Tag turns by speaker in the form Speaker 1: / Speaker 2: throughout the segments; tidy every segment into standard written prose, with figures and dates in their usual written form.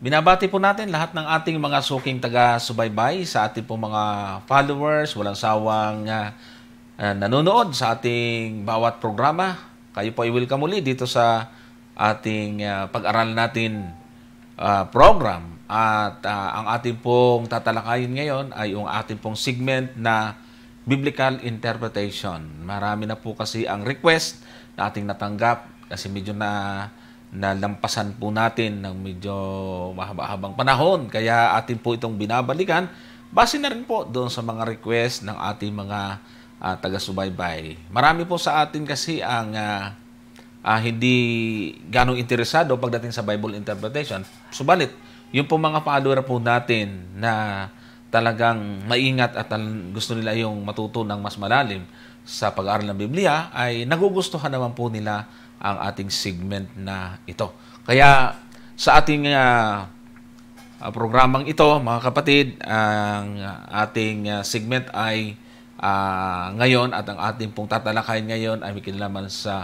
Speaker 1: Binabati po natin lahat ng ating mga suking taga-subaybay sa ating po mga followers, walang sawang nanonood sa ating bawat programa. Kayo po ay welcome muli dito sa ating pag-aralan natin program. At ang ating pong tatalakayin ngayon ay yung ating pong segment na Biblical Interpretation. Marami na po kasi ang request na ating natanggap kasi medyo nalampasan po natin ng medyo mahaba-habang panahon. Kaya atin po itong binabalikan. Base na rin po doon sa mga request ng ating mga taga-subaybay. Marami po sa atin kasi ang hindi ganong interesado pagdating sa Bible interpretation. Subalit, yung po mga follower po natin na talagang maingat at gusto nila yung matuto ng mas malalim sa pag-aaral ng Biblia, ay nagugustuhan naman po nila ang ating segment na ito. Kaya sa ating programang ito, mga kapatid, ang ating segment ay ngayon at ang ating pong tatalakayin ngayon ay may kinalaman sa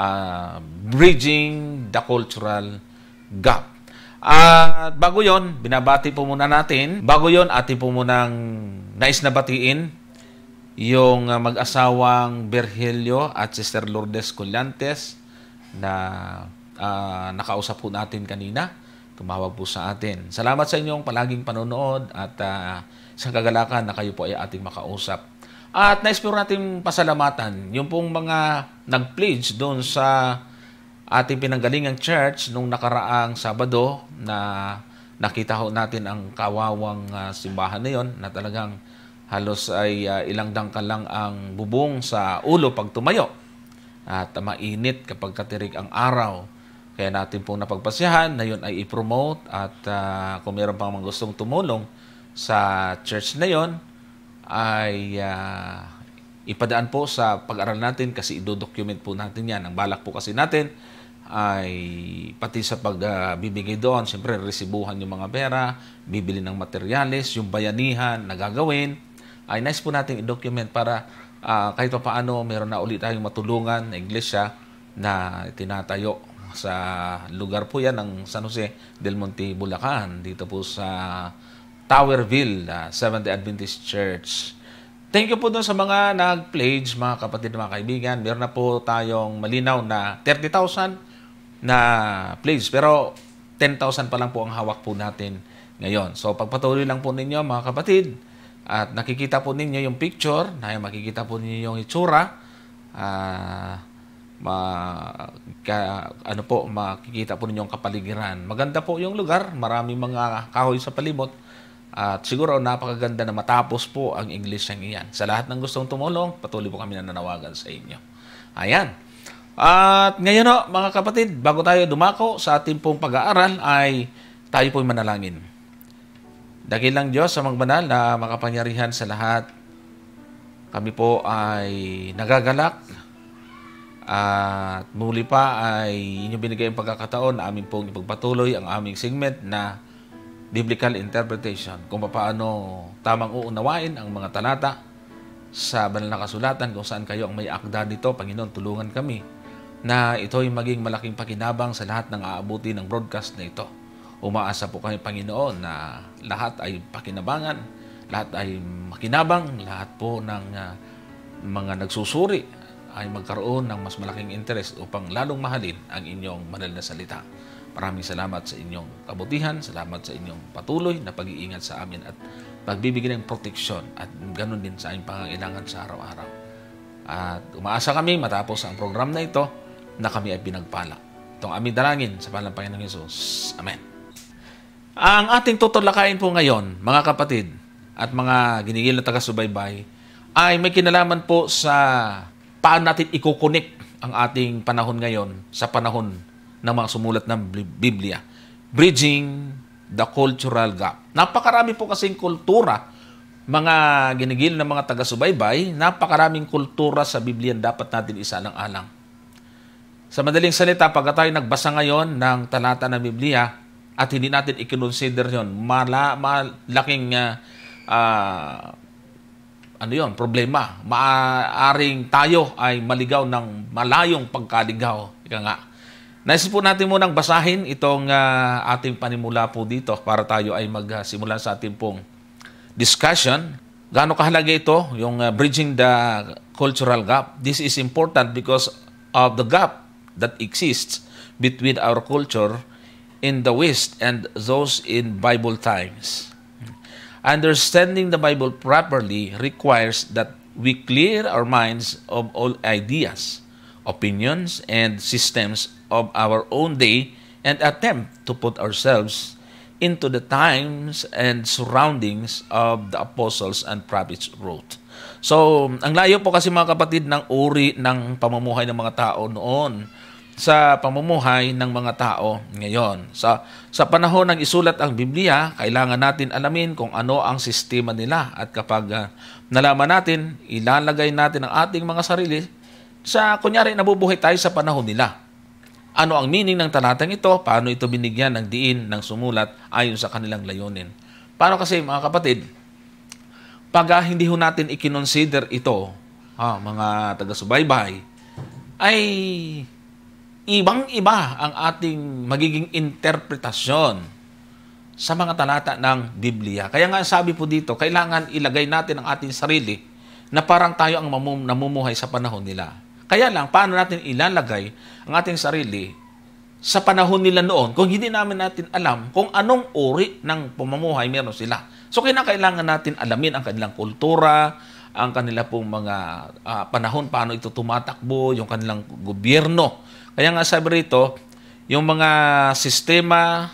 Speaker 1: Bridging the Cultural Gap. At bago yon, binabati po muna natin. Bago yon, atin po munang nais na batiin yung mag-asawang Virgilio at Sister Lourdes Collantes na nakausap po natin kanina. Tumawag po sa atin. Salamat sa inyong palaging panonood at isang kagalakan na kayo po ay ating makausap. At nais po natin pasalamatan yung pong mga nag-pledge doon sa ating pinanggalingang church nung nakaraang Sabado na nakita ho natin ang kawawang simbahan na yon na talagang halos ay ilang dangkal lang ang bubong sa ulo pag tumayo. At mainit kapag katirik ang araw. Kaya natin pong napagpasyahan na yun ay i-promote at kung meron pang mga gustong tumulong sa church na yun, ay ipadaan po sa pag-aral natin kasi i-document po natin yan. Ang balak po kasi natin ay pati sa pagbibigay doon, siyempre resibuhan yung mga pera, bibili ng materyales, yung bayanihan na gagawin, ay nice po natin i-document para kahit pa paano meron na ulit tayong matulungan na iglesia na tinatayo sa lugar po yan ng San Jose del Monte, Bulacan, dito po sa Towerville, Seventh-day Adventist Church. Thank you po doon sa mga nag-pledge, mga kapatid, mga kaibigan. Meron na po tayong malinaw na 30,000 na pledge, pero 10,000 pa lang po ang hawak po natin ngayon. So pagpatuloy lang po ninyo, mga kapatid, at nakikita po ninyo yung picture, na makikita po ninyo yung itsura, makikita po ninyo yung kapaligiran. Maganda po yung lugar, maraming mga kahoy sa palibot, at siguro napakaganda na matapos po ang English ng iyan. Sa lahat ng gustong tumulong, patuloy po kami na nanawagan sa inyo. Ayan. At ngayon mga kapatid, bago tayo dumako sa ating pong pag-aaral, ay tayo po'y manalangin. Dakilang Diyos sa mga banal na makapangyarihan sa lahat, kami po ay nagagalak at muli pa ay inyong binigay ang pagkakataon na amin pong ipagpatuloy ang aming segment na Biblical Interpretation, kung paano tamang uunawain ang mga talata sa banal na kasulatan, kung saan kayo ang may akda nito. Panginoon, tulungan kami na ito'y maging malaking pakinabang sa lahat ng aabuti ng broadcast na ito. Umaasa po kami, Panginoon, na lahat ay pakinabangan, lahat ay makinabang, lahat po ng mga nagsusuri ay magkaroon ng mas malaking interest upang lalong mahalin ang inyong banal na salita. Maraming salamat sa inyong kabutihan, salamat sa inyong patuloy na pag-iingat sa amin at pagbibigay ng proteksyon at ganoon din sa aming pangangailangan sa araw-araw. At umaasa kami matapos ang program na ito na kami ay pinagpala. Itong aming dalangin sa pangalan ng Panginoong Hesus. Amen. Ang ating tutalakayin po ngayon, mga kapatid at mga ginigil na taga-subaybay, ay may kinalaman po sa paano natin i-connect ang ating panahon ngayon sa panahon ng mga sumulat ng Biblia. Bridging the Cultural Gap. Napakarami po kasing kultura, mga ginigil na mga taga-subaybay, napakaraming kultura sa Biblia dapat natin isalang-alang. Sa madaling salita, pag tayo nagbasa ngayon ng talata ng Biblia at hindi natin i-consider yun, malaking problema. Maaring tayo ay maligaw ng malayong pagkaligaw. Ika nga, Nais po natin munang basahin itong ating panimula po dito para tayo ay magsimula sa ating pong discussion. Gaano kahalaga ito, yung bridging the cultural gap? This is important because of the gap that exists between our culture in the West and those in Bible times. Understanding the Bible properly requires that we clear our minds of all ideas, opinions, and systems of our own day and attempt to put ourselves into the times and surroundings of the apostles and prophets wrote. So, ang layo po kasi mga kapatid ng uri ng pamumuhay ng mga tao noon sa pamumuhay ng mga tao ngayon. Sa panahon ng isulat ang Biblia, kailangan natin alamin kung ano ang sistema nila. At kapag nalaman natin, ilalagay natin ang ating mga sarili sa, kunyari, nabubuhay tayo sa panahon nila. Ano ang meaning ng talatang ito? Paano ito binigyan ng diin ng sumulat ayon sa kanilang layunin? Paano kasi mga kapatid, pag hindi ho natin i-consider ito, mga taga-subaybay, ay ibang-iba ang ating magiging interpretasyon sa mga talata ng Biblia. Kaya nga sabi po dito, kailangan ilagay natin ang ating sarili na parang tayo ang namumuhay sa panahon nila. Kaya lang, paano natin ilalagay ang ating sarili sa panahon nila noon kung hindi namin natin alam kung anong uri ng pamumuhay meron sila. So, kailangan natin alamin ang kanilang kultura, ang kanila pong mga panahon, paano ito tumatakbo, yung kanilang gobyerno. Kaya nga sabi rito, yung mga sistema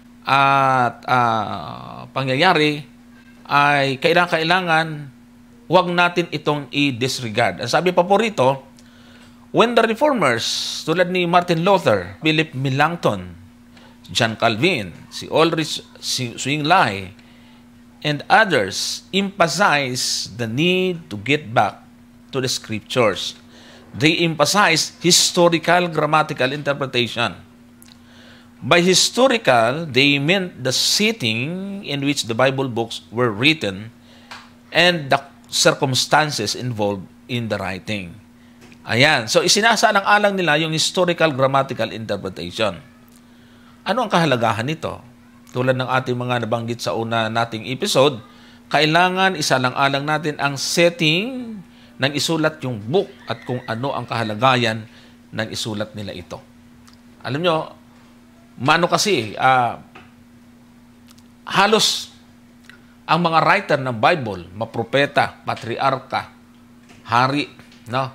Speaker 1: at pangyayari ay kailangan huwag natin itong i-disregard. Ang sabi pa po rito, when the reformers, tulad ni Martin Luther, Philip Melanchthon, John Calvin, si Ulrich Zwingli, and others emphasize the need to get back to the scriptures. They emphasize historical grammatical interpretation. By historical, they meant the setting in which the Bible books were written and the circumstances involved in the writing. Ayan. So, isinasaalang-alang nila yung historical grammatical interpretation. Ano ang kahalagahan nito? Tulad ng ating mga nabanggit sa una nating episode, kailangan isalang-alang natin ang setting ng isulat yung book at kung ano ang kahalagahan ng isulat nila ito. Alam nyo, halos ang mga writer ng Bible, mapropeta, patriarka, hari, no?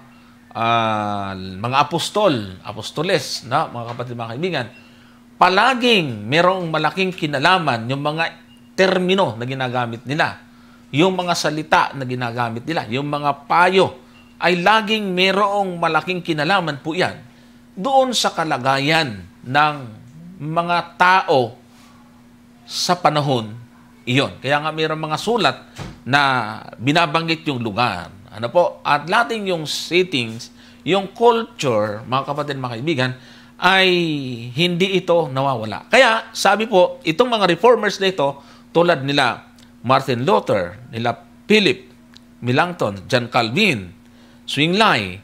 Speaker 1: Mga apostoles, no? Mga kapatid, mga kaibigan, palaging merong malaking kinalaman yung mga termino na ginagamit nila, yung mga salita na ginagamit nila, yung mga payo, ay laging merong malaking kinalaman po yan doon sa kalagayan ng mga tao sa panahon iyon. Kaya nga mayroong mga sulat na binabanggit yung lugar. Ano po? At lating yung settings, yung culture, mga kapatid, mga kaibigan, ay hindi ito nawawala. Kaya, sabi po, itong mga reformers na ito, tulad nila Martin Luther, nila Philip Melanchthon, John Calvin, Zwingli,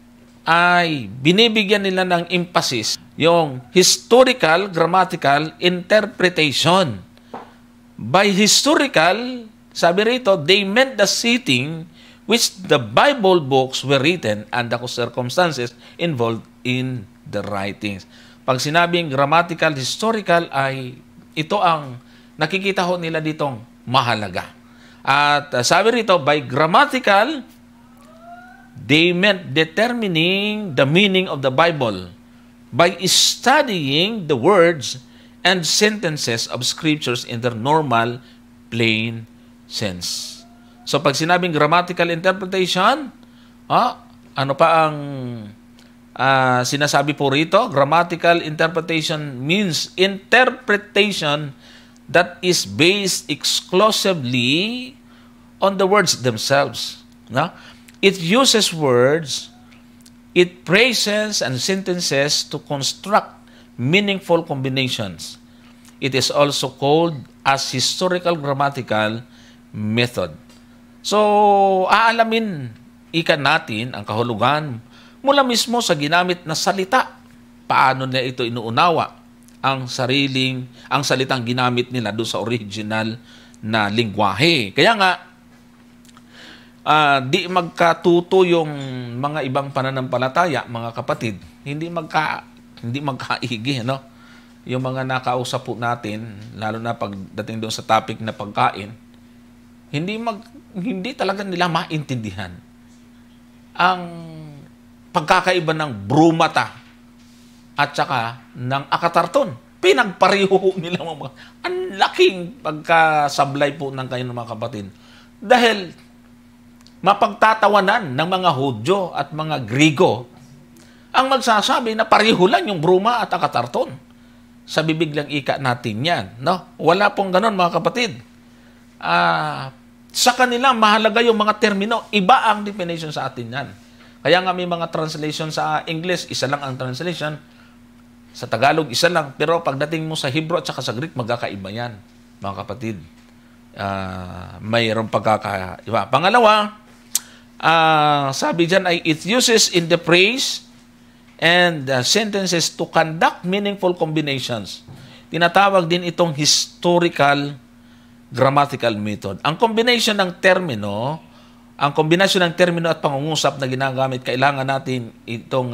Speaker 1: ay binibigyan nila ng emphasis yung historical grammatical interpretation. By historical, sabi rito, they meant the setting which the Bible books were written and the circumstances involved in the writings. Pag sinabing grammatical, historical, ay ito ang nakikita ho nila ditong mahalaga. At sabi rito, by grammatical, they meant determining the meaning of the Bible by studying the words and sentences of scriptures in their normal, plain sense. So, pag sinabing grammatical interpretation, ano pa ang sinasabi po rito? Grammatical interpretation means interpretation that is based exclusively on the words themselves. No? It uses words, it phrases and sentences to construct meaningful combinations. It is also called as historical grammatical method. So, aalamin natin ang kahulugan mula mismo sa ginamit na salita paano nila ito inuunawa ang salitang ginamit nila doon sa original na lingwahe. Kaya nga, di magkatuto yung mga ibang pananampalataya, mga kapatid. Hindi magkaigi, no? Yung mga nakausap po natin, lalo na pagdating doon sa topic na pagkain, hindi talaga nila maintindihan ang pagkakaiba ng brumata at saka ng akatarton. Pinagpareho nila mga ang laking pagkasablay po ng kanyang mga kapatid. Dahil mapagtatawanan ng mga Hudyo at mga Grigo ang magsasabi na pareho lang yung bruma at akatarton. Sa bibig lang ika natin yan. No? Wala pong ganon, mga kapatid. Sa kanila, mahalaga yung mga termino. Iba ang definition sa atin yan. Kaya nga may mga translation sa English, isa lang ang translation. Sa Tagalog, isa lang. Pero pagdating mo sa Hebrew at saka sa Greek, magkakaiba yan, mga kapatid. Mayroong pagkakaiba. Pangalawa, sabi dyan ay, it uses in the phrase and sentences to conduct meaningful combinations. Tinatawag din itong historical grammatical method. Ang kombinasyon ng termino at pangungusap na ginagamit, kailangan natin itong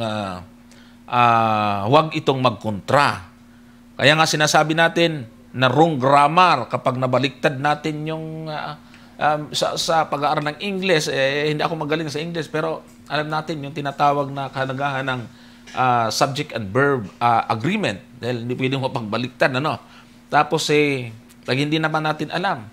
Speaker 1: huwag itong magkontra. Kaya nga sinasabi natin na wrong grammar kapag nabaliktad natin yung sa pag-aaral ng English. Hindi ako magaling sa English, pero alam natin yung tinatawag na kahalagahan ng subject and verb agreement. Dahil hindi pwedeng mapagbaliktad. Tapos pag hindi naman natin alam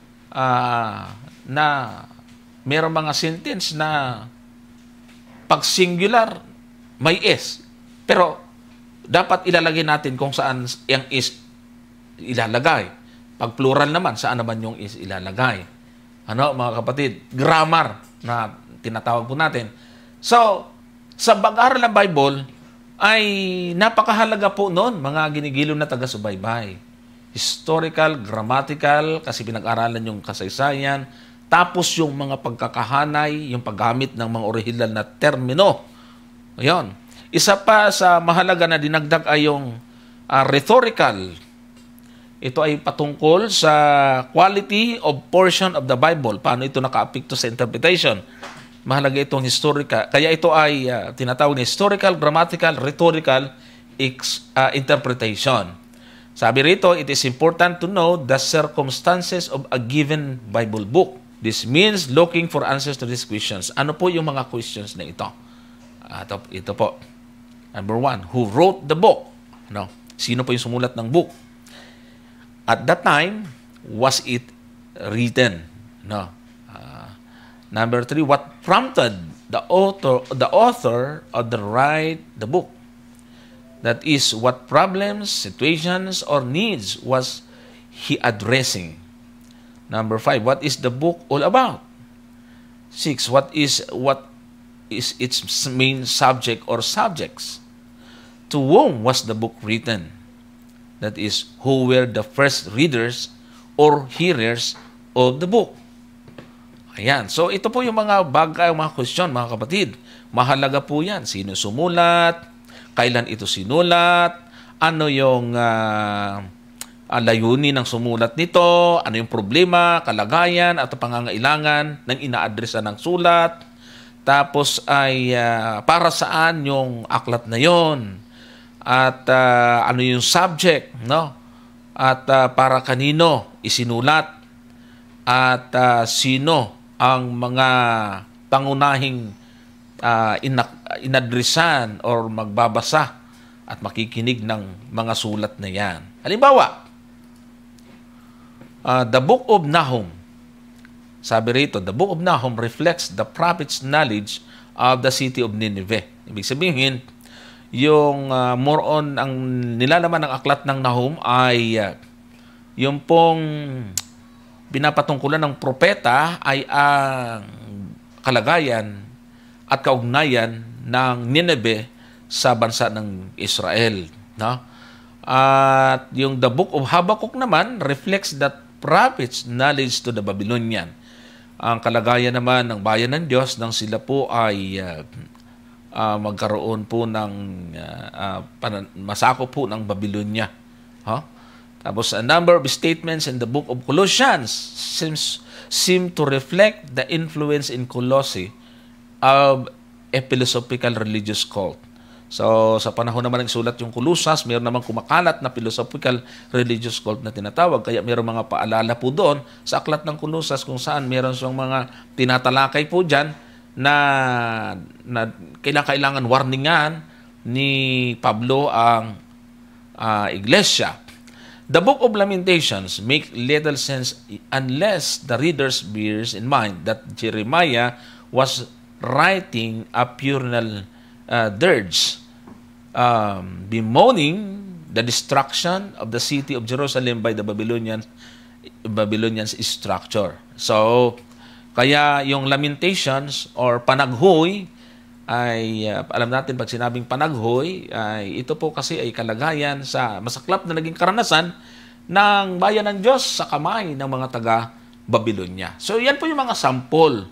Speaker 1: na mayroong mga sentence na pag singular may S. Pero dapat ilalagay natin kung saan yung is ilalagay. Pag plural naman, saan naman yung is ilalagay. Mga kapatid? Grammar na tinatawag po natin. So, sa pag-aaral ng Bible, ay napakahalaga po noon, mga ginigiliw na taga-subaybay. Historical, grammatical, kasi pinag-aralan yung kasaysayan, tapos yung mga pagkakahanay, yung paggamit ng mga orihinal na termino. Ayun. Isa pa sa mahalaga na dinagdag ay yung rhetorical. Ito ay patungkol sa quality of portion of the Bible. Paano ito naka-apekto sa interpretation? Mahalaga itong historical. Kaya ito ay tinatawag na historical, grammatical, rhetorical interpretation. Sabi rito, it is important to know the circumstances of a given Bible book. This means looking for answers to these questions. Ano po yung mga questions na ito? Ito po. Number 1, who wrote the book? Sino po yung sumulat ng book? At that time, was it written? Number 3, what prompted the author of write the book? That is, what problems, situations, or needs was he addressing? Number 5, what is the book all about? 6, what is its main subject or subjects? To whom was the book written? That is, who were the first readers or hearers of the book? Ayan. So, ito po yung mga bagay, mga question, mga kapatid. Mahalaga po yan. Sino sumulat? Kailan ito sinulat? Ano yung layunin ng sumulat nito? Ano yung problema, kalagayan, at pangangailangan ng ina-addressa ng sulat? Tapos ay para saan yung aklat na yon? At ano yung subject, At para kanino isinulat? At sino ang mga pangunahing inadresan or magbabasa at makikinig ng mga sulat na yan? Halimbawa, the Book of Nahum. Sabi rito, the Book of Nahum reflects the prophet's knowledge of the city of Nineveh. Ibig sabihin, yung more on, ang nilalaman ng aklat ng Nahum ay yung pong pinapatungkulan ng propeta ay ang kalagayan at kaugnayan ng Nineveh sa bansa ng Israel. At yung the Book of Habakkuk naman reflects that prophet's knowledge to the Babylonian. Ang kalagayan naman ng bayan ng Diyos nang sila po ay magkaroon po ng masakop po ng Babylonia. Tapos a number of statements in the book of Colossians seem to reflect the influence in Colossae of a philosophical religious cult. So, sa panahon naman ng sulat yung Colossus, mayroon namang kumakalat na philosophical religious cult na tinatawag. Kaya mayroon mga paalala po doon sa aklat ng Colossus kung saan mayroon siyang mga tinatalakay po dyan na kailangan warningan ni Pablo ang iglesia. The Book of Lamentations make little sense unless the readers bears in mind that Jeremiah was writing a puerile dirge, bemoaning the destruction of the city of Jerusalem by the Babylonians structure. So, kaya yung Lamentations or panaghoy ay alam natin pag sinabing panaghoy ay ito po kasi ay kalagayan sa masaklap na naging karanasan ng bayan ng Diyos sa kamay ng mga taga Babylonia. So yan po yung mga sample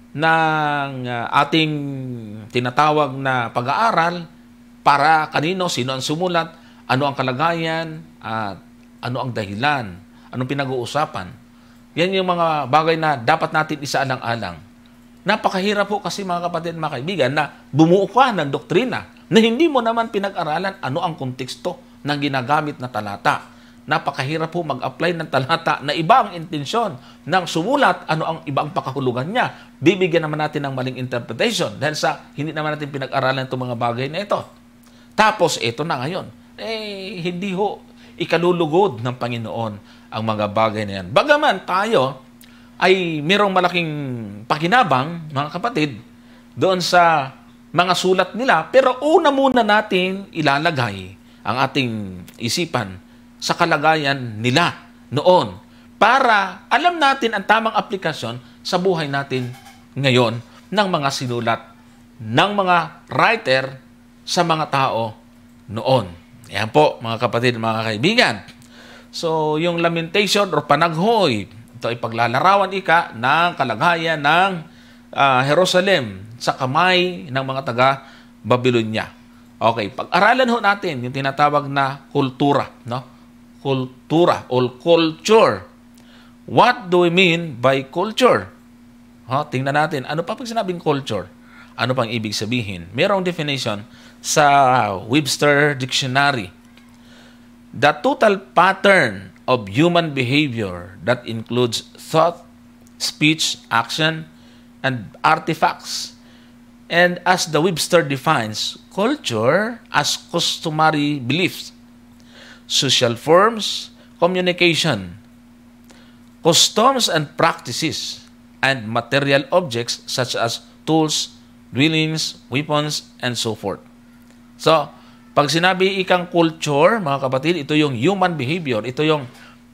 Speaker 1: ng ating tinatawag na pag-aaral para kanino, sino ang sumulat, ano ang kalagayan, at ano ang dahilan, anong pinag-uusapan. Yan yung mga bagay na dapat natin isaalang-alang. Napakahirap po kasi mga kapatid, mga kaibigan, na bumuo ka ng doktrina na hindi mo naman pinag-aralan ano ang konteksto ng ginagamit na talata. Napakahirap po mag-apply ng talata na iba ang intensyon ng sumulat, ano ang iba ang pakahulugan niya. Bibigyan naman natin ng maling interpretation dahil sa hindi naman natin pinag-aralan itong mga bagay na ito. Tapos ito na ngayon, hindi ho ikalulugod ng Panginoon ang mga bagay na yan. Bagaman tayo ay mayroong malaking pakinabang, mga kapatid, doon sa mga sulat nila, pero una muna natin ilalagay ang ating isipan sa kalagayan nila noon para alam natin ang tamang aplikasyon sa buhay natin ngayon ng mga sinulat ng mga writer sa mga tao noon. Yan po, mga kapatid, mga kaibigan. So, yung lamentation or panaghoy, ito ay paglalarawan ng kalagayan ng Jerusalem sa kamay ng mga taga Babylonia. Okay, pag-aralan ho natin yung tinatawag na kultura, no? Kultura or culture. What do we mean by culture? Tingnan natin, ano pa pag sinabing culture? Ano pang ibig sabihin? Mayroong definition sa Webster Dictionary. The total pattern of human behavior that includes thought, speech, action, and artifacts. And as the Webster defines, culture as customary beliefs, social forms, communication, customs and practices, and material objects such as tools, dwellings, weapons, and so forth. So, pag sinabi ikang culture, mga kapatid, ito yung human behavior, ito yung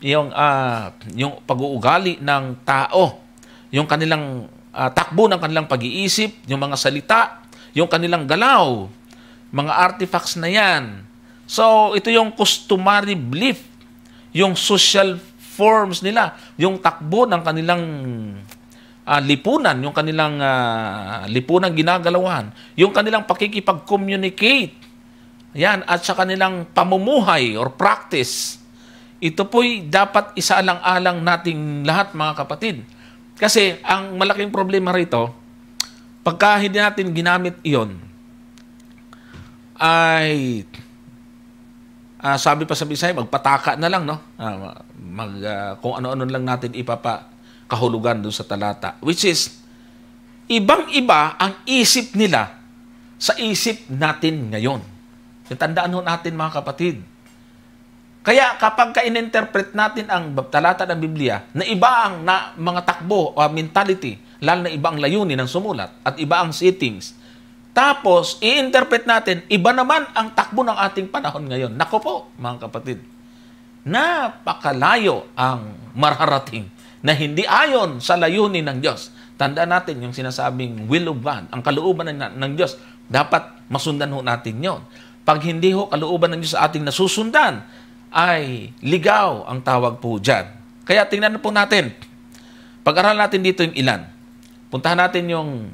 Speaker 1: pag-uugali ng tao, yung kanilang takbo ng kanilang pag-iisip, yung mga salita, yung kanilang galaw, mga artifacts na yan. So, ito yung customary belief, yung social forms nila, yung takbo ng kanilang lipunan, yung kanilang lipunan ginagalawan, yung kanilang pakikipag-communicate, yan, at sa kanilang pamumuhay or practice. Ito po'y dapat isaalang-alang nating lahat, mga kapatid. Kasi ang malaking problema rito, pagka hindi natin ginamit iyon, ay sabi pa sa Bisaya, magpataka na lang, no? Kung ano-ano lang natin ipapakahulugan doon sa talata. Which is, ibang-iba ang isip nila sa isip natin ngayon. Tandaan ho natin, mga kapatid. Kaya kapag ka-in-interpret natin ang talata ng Biblia, na iba ang mga takbo o mentality, lalo na iba ang layunin ng sumulat at iba ang settings, tapos i-interpret natin, iba naman ang takbo ng ating panahon ngayon. Nako po, mga kapatid, napakalayo ang mararating na hindi ayon sa layunin ng Diyos. Tandaan natin yung sinasabing will of God, ang kalooban ng Diyos, dapat masundan ho natin yon. Pag hindi ho kalooban ng Diyos sa ating nasusundan, ay ligaw ang tawag po dyan. Kaya tingnan po natin. Pag-aralan natin dito yung ilan. Puntahan natin yung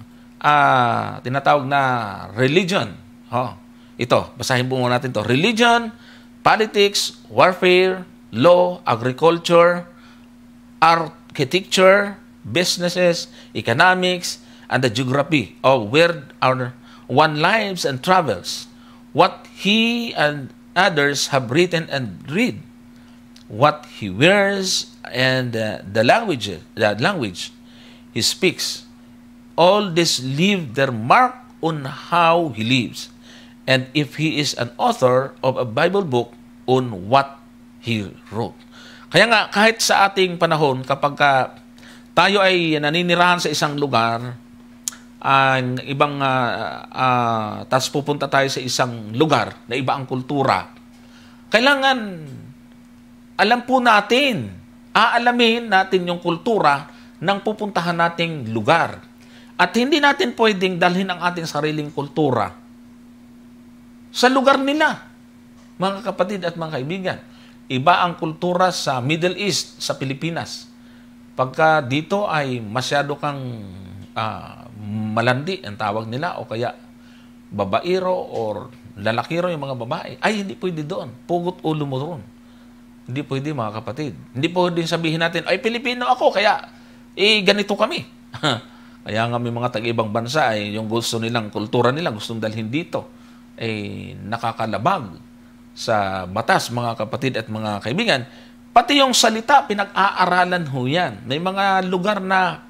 Speaker 1: tinatawag na religion. Ito, basahin po muna natin to. Religion, politics, warfare, law, agriculture, architecture, businesses, economics, and the geography of where our one lives and travels. What he and others have written and read. What he wears and the language he speaks. All this leave their mark on how he lives. And if he is an author of a Bible book, on what he wrote. Kaya nga, kahit sa ating panahon, kapag tayo ay naninirahan sa isang lugar, ang ibang, tapos pupunta tayo sa isang lugar na iba ang kultura, kailangan alam po natin, aalamin natin yung kultura ng pupuntahan nating lugar. At hindi natin pwedeng dalhin ang ating sariling kultura sa lugar nila, mga kapatid at mga kaibigan. Iba ang kultura sa Middle East, sa Pilipinas. Pagka dito ay masyado kang malandi, ang tawag nila, o kaya babairo or lalakiro yung mga babae, ay hindi pwede doon. Pugot ulo mo doon. Hindi pwede, mga kapatid. Hindi pwede sabihin natin, ay Pilipino ako, kaya ganito kami. Kaya nga may mga tag-ibang bansa, yung gusto nilang kultura nila, gustong dalhin dito, nakakalabag sa batas, mga kapatid at mga kaibigan. Pati yung salita, pinag-aaralan ho yan. May mga lugar na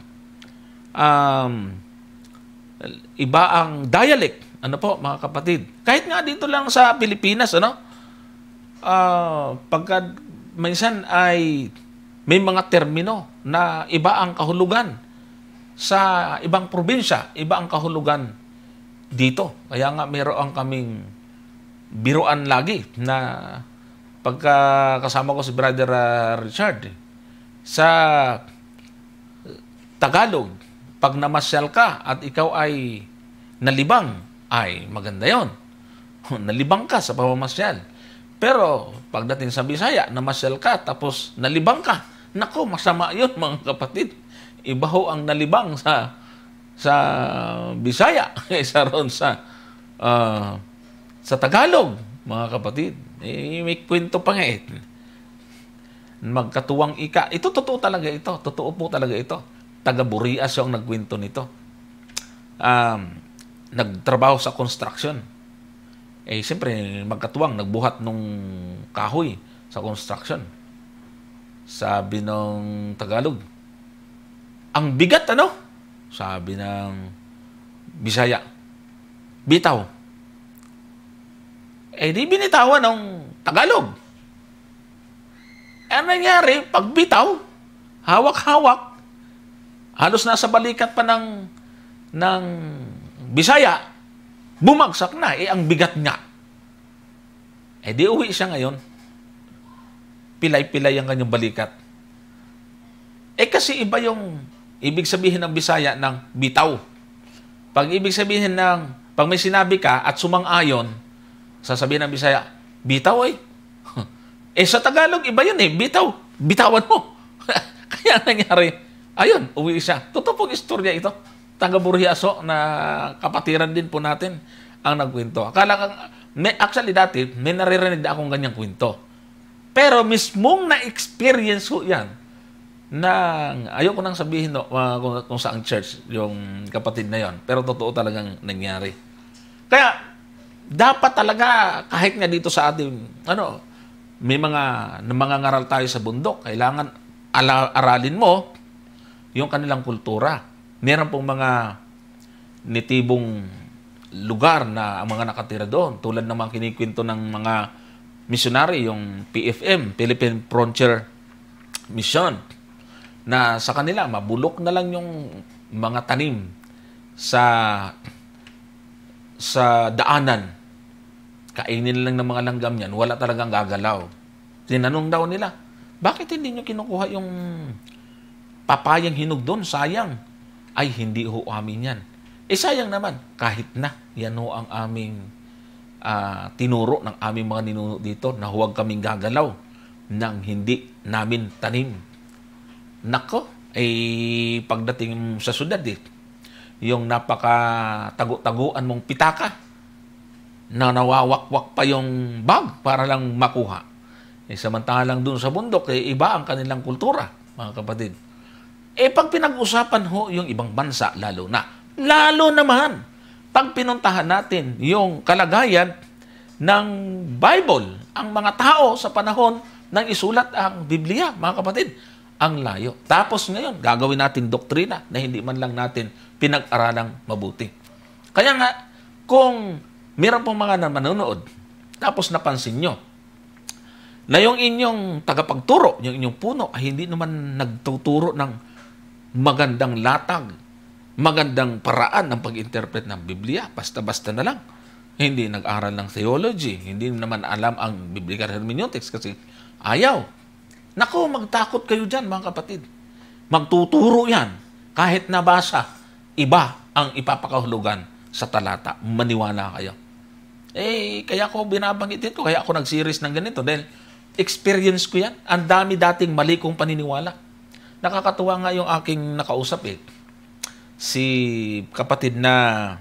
Speaker 1: iba ang dialect. Ano po, mga kapatid? Kahit nga dito lang sa Pilipinas, pagka minsan ay may mga termino na iba ang kahulugan sa ibang probinsya, iba ang kahulugan dito. Kaya nga mayroon kaming biruan lagi na pagka kasama ko si Brother Richard, sa Tagalog, pag namasyal ka at ikaw ay nalibang, ay maganda yon. Nalibang ka sa pamamasyal. Pero pagdating sa Bisaya, namasyal ka tapos nalibang ka. Nako, masama yun, mga kapatid. Iba ho ang nalibang sa Bisaya kaysa ron sa Tagalog, mga kapatid. May kwento pa nga magkatuwang ika. Ito, totoo talaga ito. Totoo po talaga ito. Taga-Burias yung nagkwento nito. Nagtrabaho sa construction. Siyempre, magkatuwang, nagbuhat nung kahoy sa construction. Sabi ng Tagalog, ang bigat, Sabi ng Bisaya, bitaw. Di binitawan ng Tagalog. Ano nangyari? Pag bitaw, hawak-hawak, halos nasa balikat pa ng Bisaya, bumagsak na. Ang bigat nga. Di uwi siya ngayon. Pilay-pilay ang kanyang balikat. Kasi iba yung ibig sabihin ng Bisaya ng bitaw. Pag ibig sabihin pag may sinabi ka at sumang-ayon, sasabihin ng Bisaya, bitaw sa Tagalog, iba yun bitaw. Bitawan mo. Kaya nangyari, ayun, uwi siya. Totoo pong istorya ito. Taga-Buriaso na kapatiran din po natin ang nagkwento. Actually dati, may naririnig na akong ganyang kwento. Pero mismong na-experience ko yan, ayoko nang sabihin kung saang church yung kapatid na yon, pero totoo talagang nangyari. Kaya dapat talaga, kahit nga dito sa ating may mga ngaral tayo sa bundok, kailangan aralin mo yung kanilang kultura. Meron pong mga nitibong lugar na ang mga nakatira doon, tulad ng mga kinikwento ng mga missionary, yung PFM, Philippine Frontier Mission, na sa kanila, mabulok na lang yung mga tanim sa daanan. Kainin lang ng mga langgam yan, wala talagang gagalaw. Tinanong daw nila, bakit hindi nyo kinukuha yung papayang hinog doon? Sayang. Ay, hindi ho amin yan. Sayang naman, kahit na yan ho ang aming tinuro ng aming mga ninuno dito na huwag kaming gagalaw nang hindi namin tanim. Nako, pagdating sa syudad yung napaka-tagu-taguan mong pitaka na nawawakwak pa yung bag para lang makuha. Samantalang dun sa bundok, iba ang kanilang kultura, mga kapatid. Pag pinag-usapan ho yung ibang bansa, lalo naman, pag pinuntahan natin yung kalagayan ng Bible, ang mga tao sa panahon ng isulat ang Biblia, mga kapatid, ang layo. Tapos ngayon, gagawin natin doktrina na hindi man lang natin pinag-aralang mabuti. Kaya nga, kung meron pong mga manonood, tapos napansin nyo, na yung inyong tagapagturo, yung inyong puno, ay hindi naman nagtuturo ng magandang latag, magandang paraan ng pag-interpret ng Biblia. Basta-basta na lang. Hindi nag-aral ng theology, hindi naman alam ang biblical hermeneutics kasi ayaw. Naku, magtakot kayo dyan, mga kapatid. Magtuturo yan. Kahit nabasa, iba ang ipapakahulugan sa talata. Maniwala kayo. Kaya ako binabanggit ito, kaya ako nag-series ng ganito dahil experience ko yan. Ang dami dating mali kong paniniwala. Nakakatuwa nga yung aking nakausap si kapatid na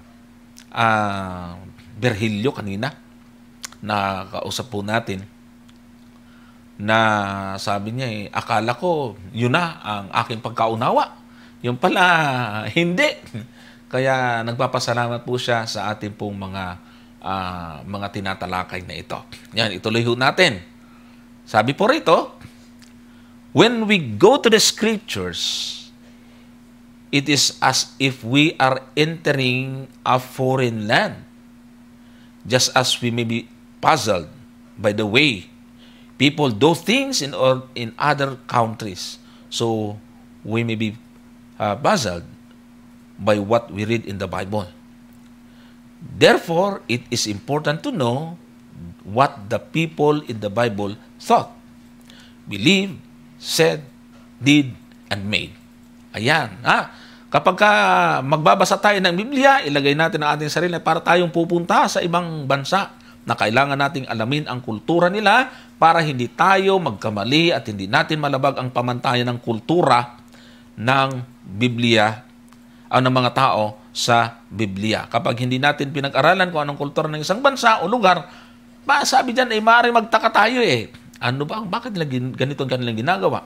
Speaker 1: Virgilio kanina, na kausap po natin, na sabi niya akala ko yun na ang aking pagkaunawa. Yung pala, hindi. Kaya nagpapasalamat po siya sa ating pong mga tinatalakay na ito. Yan, ituloy ho natin. Sabi po rito, when we go to the scriptures, it is as if we are entering a foreign land, just as we may be puzzled by the way people do things in other countries. So, we may be puzzled by what we read in the Bible. Therefore, it is important to know what the people in the Bible thought, believed, said, did, and made. Ayan. Kapag magbabasa tayo ng Biblia, ilagay natin ang ating sarili para tayong pupunta sa ibang bansa na kailangan nating alamin ang kultura nila para hindi tayo magkamali at hindi natin malabag ang pamantayan ng kultura ng Biblia o ng mga tao sa Biblia. Kapag hindi natin pinag-aralan kung anong kultura ng isang bansa o lugar, sabi dyan, maaaring magtaka tayo ano ba? Bakit ganito ang kanilang ginagawa?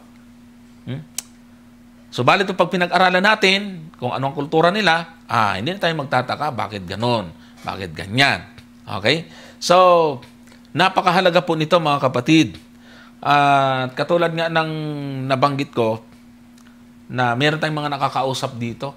Speaker 1: So, balit pag pinag-aralan natin kung anong kultura nila, hindi na tayo magtataka, bakit ganon? Bakit ganyan? Okay? So, napakahalaga po nito, mga kapatid. At katulad nga ng nabanggit ko, na meron tayong mga nakakausap dito.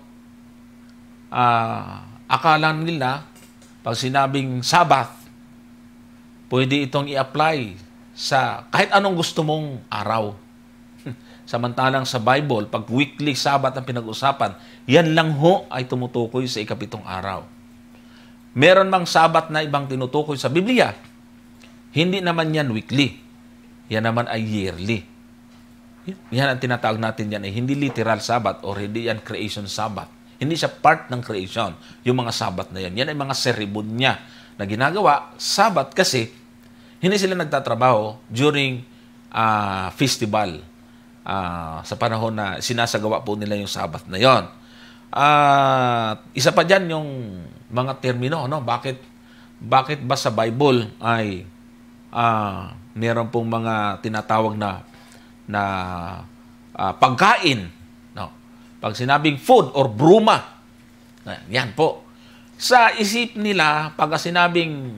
Speaker 1: Akala nila, pag sinabing Sabbath, pwede itong i-apply sa kahit anong gusto mong araw. Samantalang sa Bible, pag weekly Sabbath ang pinag-usapan, yan lang ho ay tumutukoy sa ikapitong araw. Meron mang Sabbath na ibang tinutukoy sa Biblia, hindi naman yan weekly. Yan naman ay yearly. Yan ang tinatawag natin yan ay hindi literal Sabbath or hindi yan creation Sabbath. Hindi siya part ng creation, yung mga Sabbath na yan. Yan ay mga seremonya na ginagawa. Sabbath kasi, hindi sila nagtatrabaho during festival. Sa panahon na sinasagawa po nila yung Sabbath na yon. Isa pa dyan yung mga termino, bakit ba sa Bible ay meron pong mga tinatawag na pagkain, pag sinabing food or bruma, yan po. Sa isip nila, pag sinabing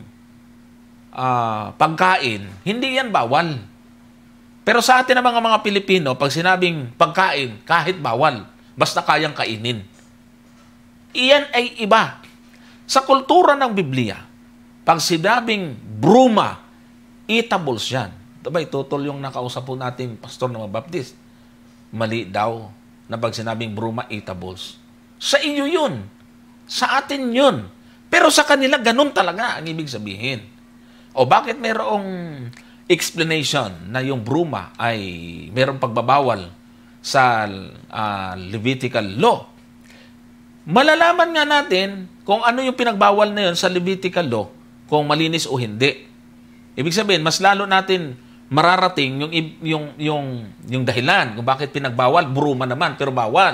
Speaker 1: pagkain, hindi yan bawal. Pero sa atin ng mga Pilipino, pag sinabing pagkain, kahit bawal, basta kayang kainin. Iyan ay iba. Sa kultura ng Biblia, pag sinabing bruma, eatables yan. Diba, tutol yung nakausap po nating pastor ng mga Baptist. Mali daw na pag sinabing bruma, eatables. Sa iyo yun. Sa atin yun. Pero sa kanila, ganun talaga ang ibig sabihin. O bakit mayroong explanation na yung bruma ay mayroong pagbabawal sa Levitical law? Malalaman nga natin kung ano yung pinagbawal na yun sa Levitical law, kung malinis o hindi. Ibig sabihin, mas lalo natin mararating yung dahilan kung bakit pinagbawal, bruma naman, pero bawal.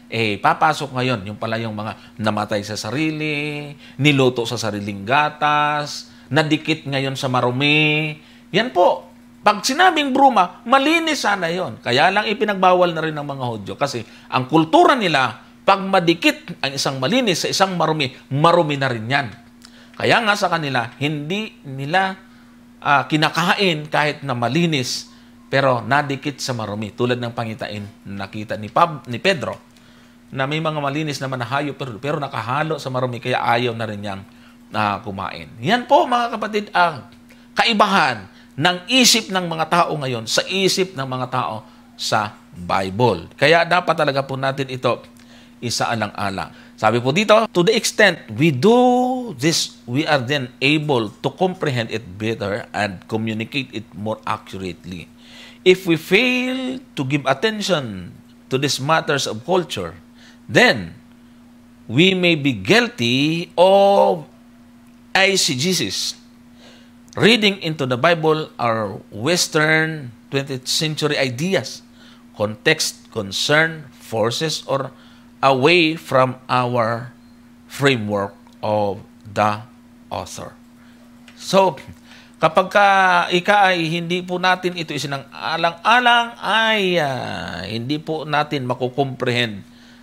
Speaker 1: papasok ngayon yung pala yung mga namatay sa sarili, niluto sa sariling gatas, nadikit ngayon sa marumi. Yan po. Pag sinabing bruma, malinis sana yon. Kaya lang ipinagbawal na rin ng mga Hudyo kasi ang kultura nila, pag madikit ang isang malinis sa isang marumi, marumi na rin yan. Kaya nga sa kanila, hindi nila kinakain kahit na malinis, pero nadikit sa marumi. Tulad ng pangitain na nakita ni Pedro, na may mga malinis naman na hayop, pero nakahalo sa marumi, kaya ayaw na rin niyang kumain. Yan po mga kapatid ang kaibahan ng isip ng mga tao ngayon sa isip ng mga tao sa Bible. Kaya dapat talaga po natin ito isaalang-alang. Sabi po dito, to the extent we do this, we are then able to comprehend it better and communicate it more accurately. If we fail to give attention to these matters of culture, then we may be guilty of eisegesis. Reading into the Bible are Western 20th century ideas, context, concern, forces, or away from our framework of the author. So, kapag ika ay hindi po natin ito isinang-alang-alang, ay hindi po natin makukomprehend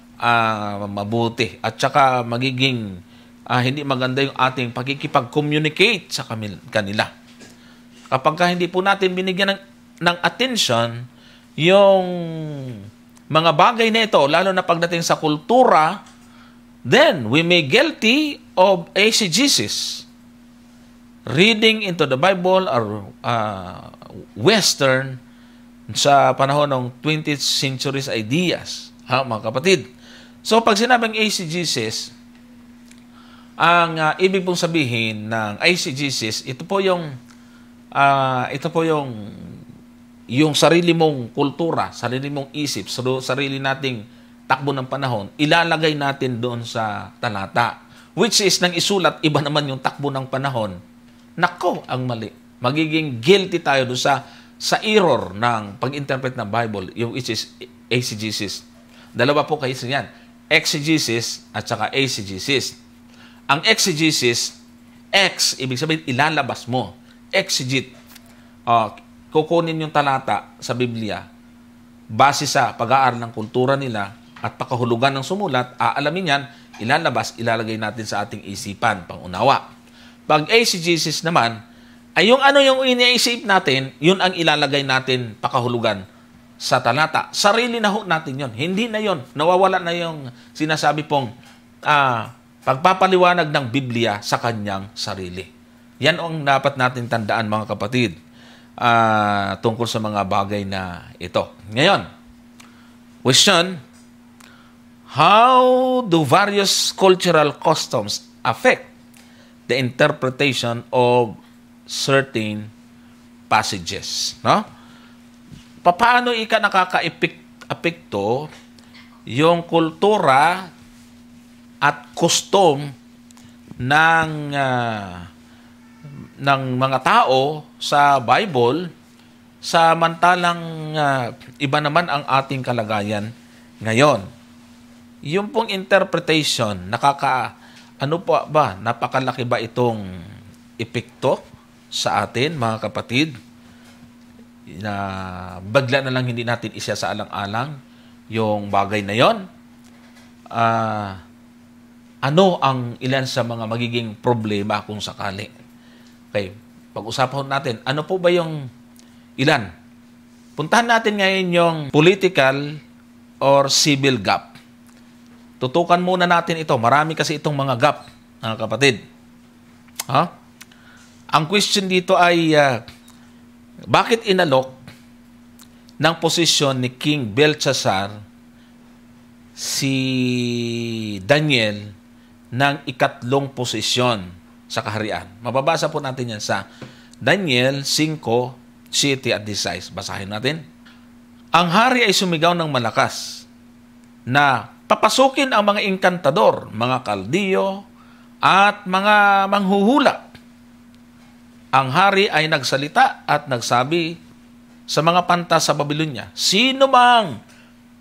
Speaker 1: mabuti. At saka magiging hindi maganda yung ating pagkikipag-communicate sa kanila. Kapag hindi po natin binigyan ng attention yung mga bagay na ito, lalo na pagdating sa kultura, then we may guilty of eisegesis. Reading into the Bible or Western sa panahon ng 20th century's ideas. Mga kapatid. So, pag sinabing eisegesis, ang ibig pong sabihin ng eisegesis, ito po yung sarili mong kultura, sarili mong isip, sarili nating takbo ng panahon, ilalagay natin doon sa talata. Which is, nang isulat, iba naman yung takbo ng panahon. Nako, ang mali. Magiging guilty tayo doon sa error ng pag-interpret ng Bible, yung which is eisegesis. Dalawa po kayo yan. Exegesis at saka eisegesis. Ang exegesis, ibig sabihin, ilalabas mo. Exegete. Kukunin yung talata sa Biblia base sa pag-aaral ng kultura nila at pakahulugan ng sumulat, aalamin yan, ilalabas, ilalagay natin sa ating isipan, pangunawa. Pag eisegesis naman, ay yung yung iniisip natin, yun ang ilalagay natin pakahulugan sa talata. Sarili na ho natin yun. Hindi na yun. Nawawala na yung sinasabi pong pagpapaliwanag ng Biblia sa kanyang sarili. Yan ang dapat natin tandaan mga kapatid tungkol sa mga bagay na ito. Ngayon, question, how do various cultural customs affect the interpretation of certain passages? No? Paano nakaka-apekto yung kultura at custom ng mga tao sa Bible, samantalang iba naman ang ating kalagayan ngayon. Yung pong interpretation, napakalaki ba itong epekto sa atin, mga kapatid? Na bagla na lang hindi natin isa sa alang-alang yung bagay na yon. Ano ang ilan sa mga magiging problema kung sakali? Okay, pag-usapan natin, ano po ba yung ilan? Puntahan natin ngayon yung political or civil gap. Tutukan muna natin ito. Marami kasi itong mga gap, mga kapatid. Ang question dito ay, bakit inalok ng posisyon ni King Belshazzar si Daniel ng ikatlong posisyon sa kaharian? Mababasa po natin yan sa Daniel 5:7 at 16. Basahin natin. Ang hari ay sumigaw ng malakas na papasukin ang mga inkantador, mga kaldiyo, at mga manghuhula. Ang hari ay nagsalita at nagsabi sa mga panta sa Babylonia, sino mang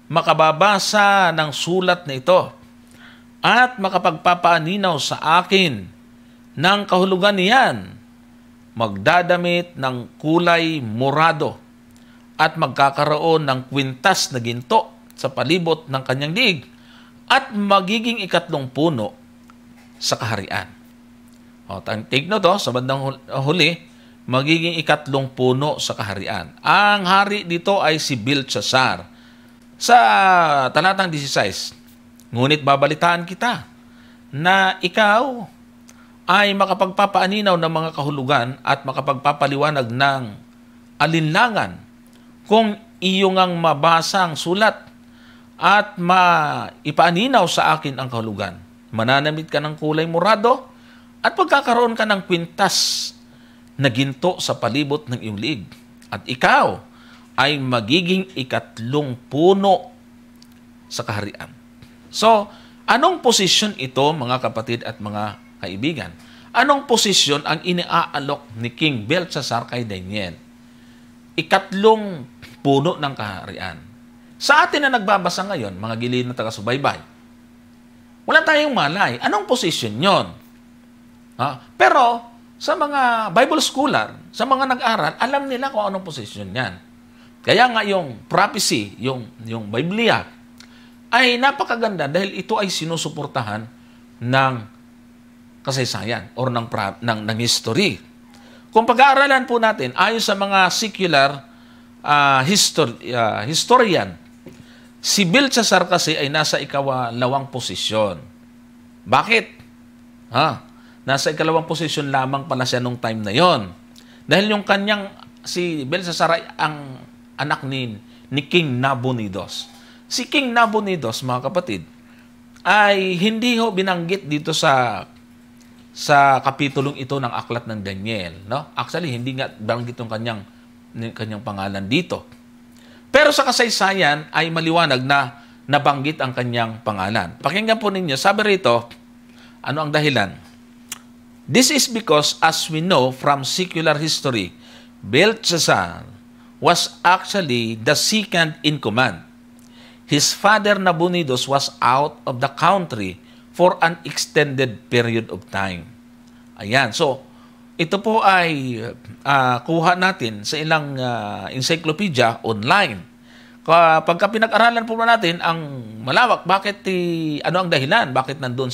Speaker 1: makababasa ng sulat na ito at makapagpapaaninaw sa akin ng kahulugan niyan, magdadamit ng kulay morado at magkakaroon ng kwintas na ginto sa palibot ng kanyang liig at magiging ikatlong puno sa kaharian. Take note sa bandang huli, magiging ikatlong puno sa kaharian. Ang hari dito ay si Belshazzar. Sa talatang 16, ngunit babalitaan kita na ikaw ay makapagpapaaninaw ng mga kahulugan at makapagpapaliwanag ng alinlangan kung iyong ang mabasa ang sulat at maipaaninaw sa akin ang kahulugan. Mananamit ka ng kulay morado at pagkakaroon ka ng kwintas na ginto sa palibot ng iyong liig. At ikaw ay magiging ikatlong puno sa kaharian. So, anong posisyon ito, mga kapatid at mga kaibigan? Anong posisyon ang iniaalok ni King Belshazzar kay Daniel? Ikatlong puno ng kaharian. Sa atin na nagbabasa ngayon, mga giliw na taga-subaybay, wala tayong malay. Anong posisyon yon? Pero, sa mga Bible scholar, sa mga nag-aral, alam nila kung anong posisyon yan. Kaya nga yung prophecy, yung Biblia, ay napakaganda dahil ito ay sinusuportahan ng kasaysayan or ng history. Kung pag-aaralan po natin, ayon sa mga secular historian, si Belshazzar kasi ay nasa ikalawang posisyon. Bakit? Nasa ikalawang posisyon lamang pala siya nung time na yon. Dahil si Belshazzar ay ang anak ni King Nabonidus. Si King Nabonidus, mga kapatid, ay hindi binanggit dito sa kapitulong ito ng aklat ng Daniel. No? Actually, hindi nga binanggit yung kanyang pangalan dito. Pero sa kasaysayan ay maliwanag na nabanggit ang kanyang pangalan. Pakinggan po ninyo, sabi rito, ano ang dahilan? This is because, as we know from secular history, Belshazzar was actually the second in command. His father Nabonidus was out of the country for an extended period of time. Ayan. So, ito po ay kuha natin sa ilang encyclopedia online. Pagka pinag-aralan po natin ang malawak, ano ang dahilan? Bakit nandun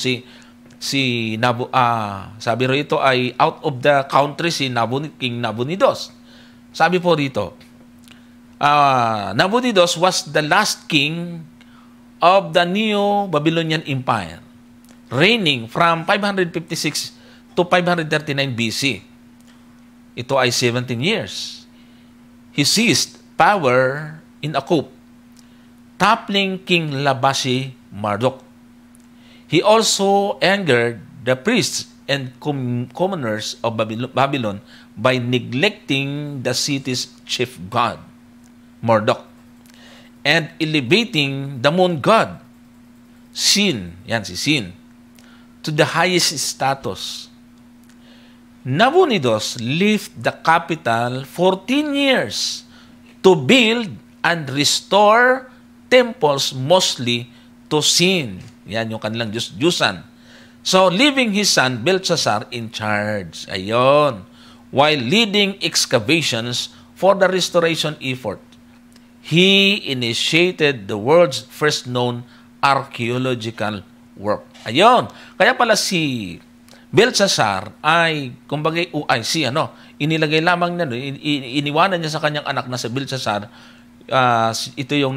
Speaker 1: sabi rito ay out of the country King Nabonidus. Sabi po rito, Nabonidus was the last king of the Neo-Babylonian Empire, reigning from 556 to 539 BC. Ito ay 17 years. He seized power in a coup, toppling King Labashi Marduk. He also angered the priests and commoners of Babylon by neglecting the city's chief god, Marduk, and elevating the moon god, Sin, to the highest status. Nabonidus lived the capital 14 years to build and restore temples mostly to Sin. Yan yung kanilang Diyos-Diyusan. So, leaving his son Belshazzar in charge. Ayon. While leading excavations for the restoration effort, he initiated the world's first known archaeological work. Ayon. Kaya pala si Belshazzar ay, kumbaga, inilagay lamang niya, iniwanan niya sa kanyang anak na si Belshazzar, ito yung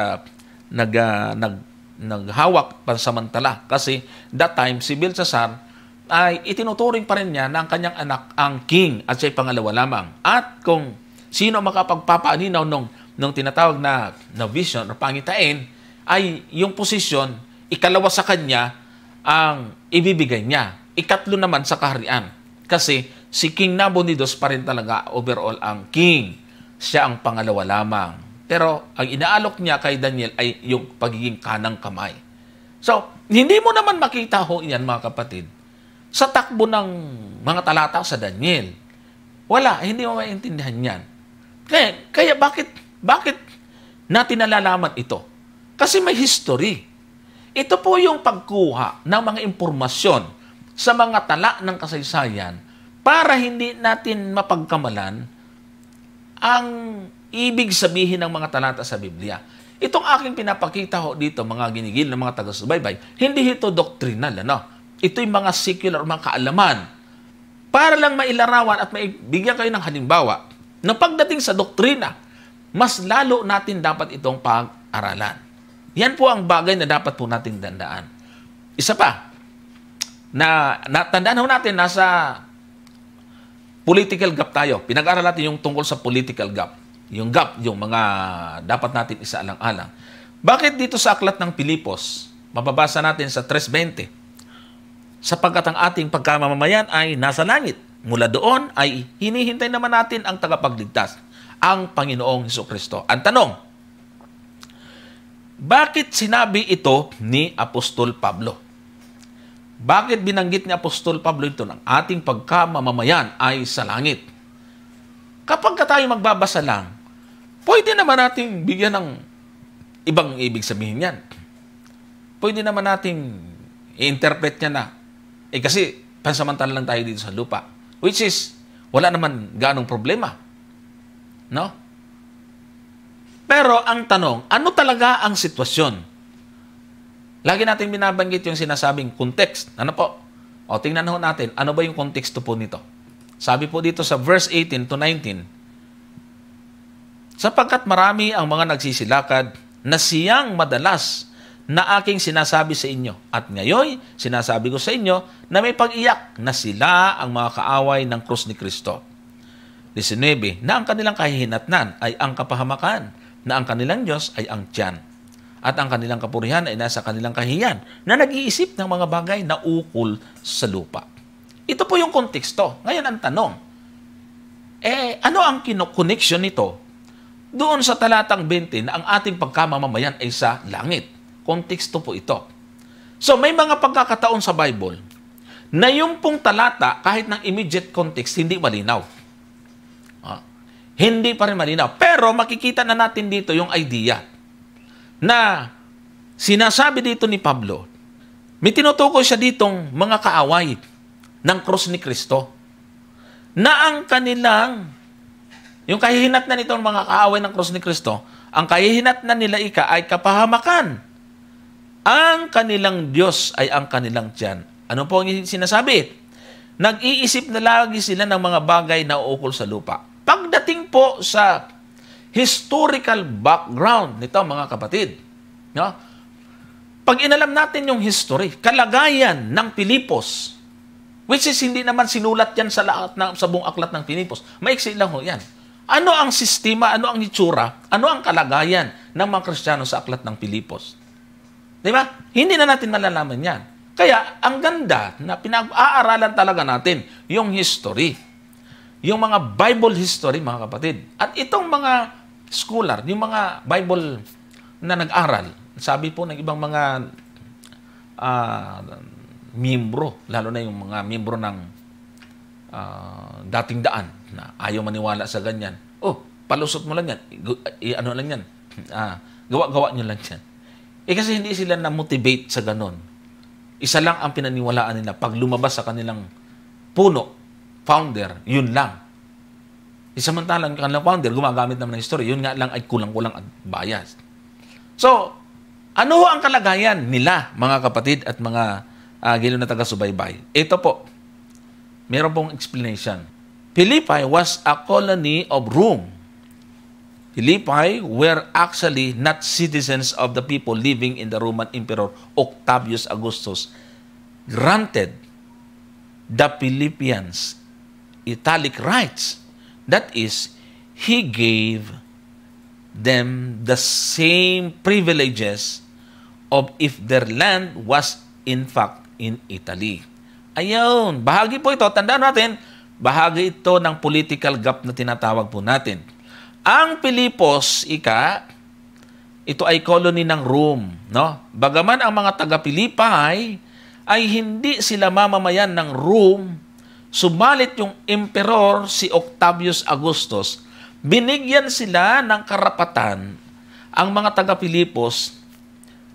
Speaker 1: naghawak pansamantala. Kasi that time, si Belshazzar ay itinuturing pa rin niya na ang kanyang anak ang king at siya'y pangalawa lamang. At kung sino makapagpapaaninaw nung tinatawag na vision o pangitain, ay yung posisyon, ikalawa sa kanya ang ibibigay niya. Ikatlo naman sa kaharian. Kasi si King Nabonidus pa rin talaga overall ang king. Siya ang pangalawa lamang. Pero ang inaalok niya kay Daniel ay yung pagiging kanang kamay. So, hindi mo naman makita yan, mga kapatid, sa takbo ng mga talata sa Daniel. Wala, hindi mo maintindihan yan. Kaya bakit natin nalalaman ito? Kasi may history. Ito po yung pagkuha ng mga impormasyon sa mga tala ng kasaysayan para hindi natin mapagkamalan ang ibig sabihin ng mga talata sa Biblia. Itong aking pinapakita ho dito, mga ginigil ng mga taga-subaybay, hindi ito doctrinal, ano? Ito'y mga secular, mga kaalaman. Para lang mailarawan at maibigyan kayo ng halimbawa na pagdating sa doktrina, mas lalo natin dapat itong pag-aralan. Yan po ang bagay na dapat po nating tandaan. Isa pa, tandaan ho natin, nasa political gap tayo. Pinag-aral natin yung tungkol sa political gap. Yung gap, yung mga dapat natin isaalang-alang. Bakit dito sa aklat ng Pilipos, mababasa natin sa 3:20, sapagkat ang ating pagkamamamayan ay nasa langit. Mula doon ay hinihintay naman natin ang tagapagligtas, ang Panginoong Hesukristo. Ang tanong, bakit sinabi ito ni Apostol Pablo? Bakit binanggit ni Apostol Pablo ito ng ating pagkamamamayan ay sa langit? Kapag tayo magbabasa lang, pwede naman nating bigyan ng ibang ibig sabihin yan. Pwede naman nating i-interpret niya na. Kasi pansamantala lang tayo dito sa lupa. Which is, wala naman ganong problema. No? Pero ang tanong, ano talaga ang sitwasyon? Lagi natin binabanggit yung sinasabing context. Ano po? O tingnan ho natin, ano ba yung konteksto po nito? Sabi po dito sa verse 18 to 19, sapagkat marami ang mga nagsisilakad na siyang madalas na aking sinasabi sa inyo. At ngayon, sinasabi ko sa inyo na may pag-iyak na sila ang mga kaaway ng krus ni Kristo. 19, na ang kanilang kahihinatnan ay ang kapahamakan, na ang kanilang Diyos ay ang tiyan, at ang kanilang kapurihan ay nasa kanilang kahiyan, na nag-iisip ng mga bagay na ukol sa lupa. Ito po yung konteksto. Ngayon ang tanong, ano ang connection nito doon sa talatang 20 na ang ating pagkamamamayan ay sa langit? Konteksto po ito. So may mga pagkakataon sa Bible na yung pong talata, kahit ng immediate context, hindi malinaw. Hindi pa rin malinaw. Pero makikita na natin dito yung idea na sinasabi dito ni Pablo, may tinutukoy siya ditong mga kaaway ng krus ni Kristo na ang kanilang, yung kahihinatnan nitong mga kaaway ng krus ni Kristo, ang kahihinatnan nila ay kapahamakan. Ang kanilang Diyos ay ang kanilang tiyan. Ano po ang sinasabi? Nag-iisip na lagi sila ng mga bagay na uukol sa lupa. Pagdating po sa historical background nito, mga kapatid, no? Pag inalam natin yung history, kalagayan ng Pilipos, which is hindi naman sinulat yan sa buong aklat ng Pilipos, maiksi lang ho yan. Ano ang sistema, ano ang itsura, ano ang kalagayan ng mga Kristiyano sa aklat ng Pilipos? Di ba? Hindi na natin malalaman yan. Kaya, ang ganda na pinag-aaralan talaga natin yung history. Yung mga Bible history, mga kapatid. At itong mga scholar, yung mga Bible na nag-aral, sabi po ng ibang mga miyembro, lalo na yung mga miyembro ng dating daan, na ayaw maniwala sa ganyan. Oh, palusot mo lang yan. Ano lang yan. Gawa-gawa nyo lang yan. Kasi hindi sila na-motivate sa ganon. Isa lang ang pinaniwalaan nila. Pag lumabas sa kanilang puno, founder, yun lang. Samantalang kanilang founder, gumagamit naman ng history, yun nga lang ay kulang-kulang at bias. So, ano ang kalagayan nila, mga kapatid at mga giliw na taga-subaybay? Ito po, meron pong explanation. Philippi was a colony of Rome. Philippi were actually not citizens of the people living in the Roman Emperor Octavius Augustus. Granted the Philippians italic rights. That is, he gave them the same privileges of if their land was in fact in Italy. Ayun, bahagi po ito, tandaan natin, bahagi ito ng political gap na tinatawag po natin. Ang Pilipos, ito ay colony ng Rome, no? Bagaman ang mga taga-Pilipay ay hindi sila mamamayan ng Rome, sumalit yung emperor si Octavius Augustus, binigyan sila ng karapatan ang mga taga-Pilipos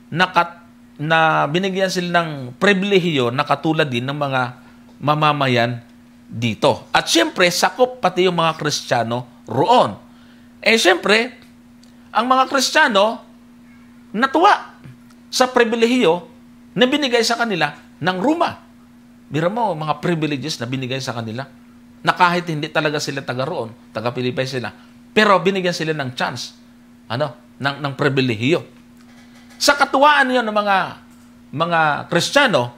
Speaker 1: na binigyan sila ng pribilehiyo na katulad din ng mga mamamayan dito. At siyempre, sakop pati yung mga Kristiyano roon. Siyempre, ang mga Kristiyano natuwa sa pribilehiyo na binigay sa kanila ng Roma. Bira mo, mga privileges na binigay sa kanila na kahit hindi talaga sila taga roon, taga Pilipay sila, pero binigyan sila ng chance, ng pribilehiyo. Sa katuwaan yun ng mga Kristiyano,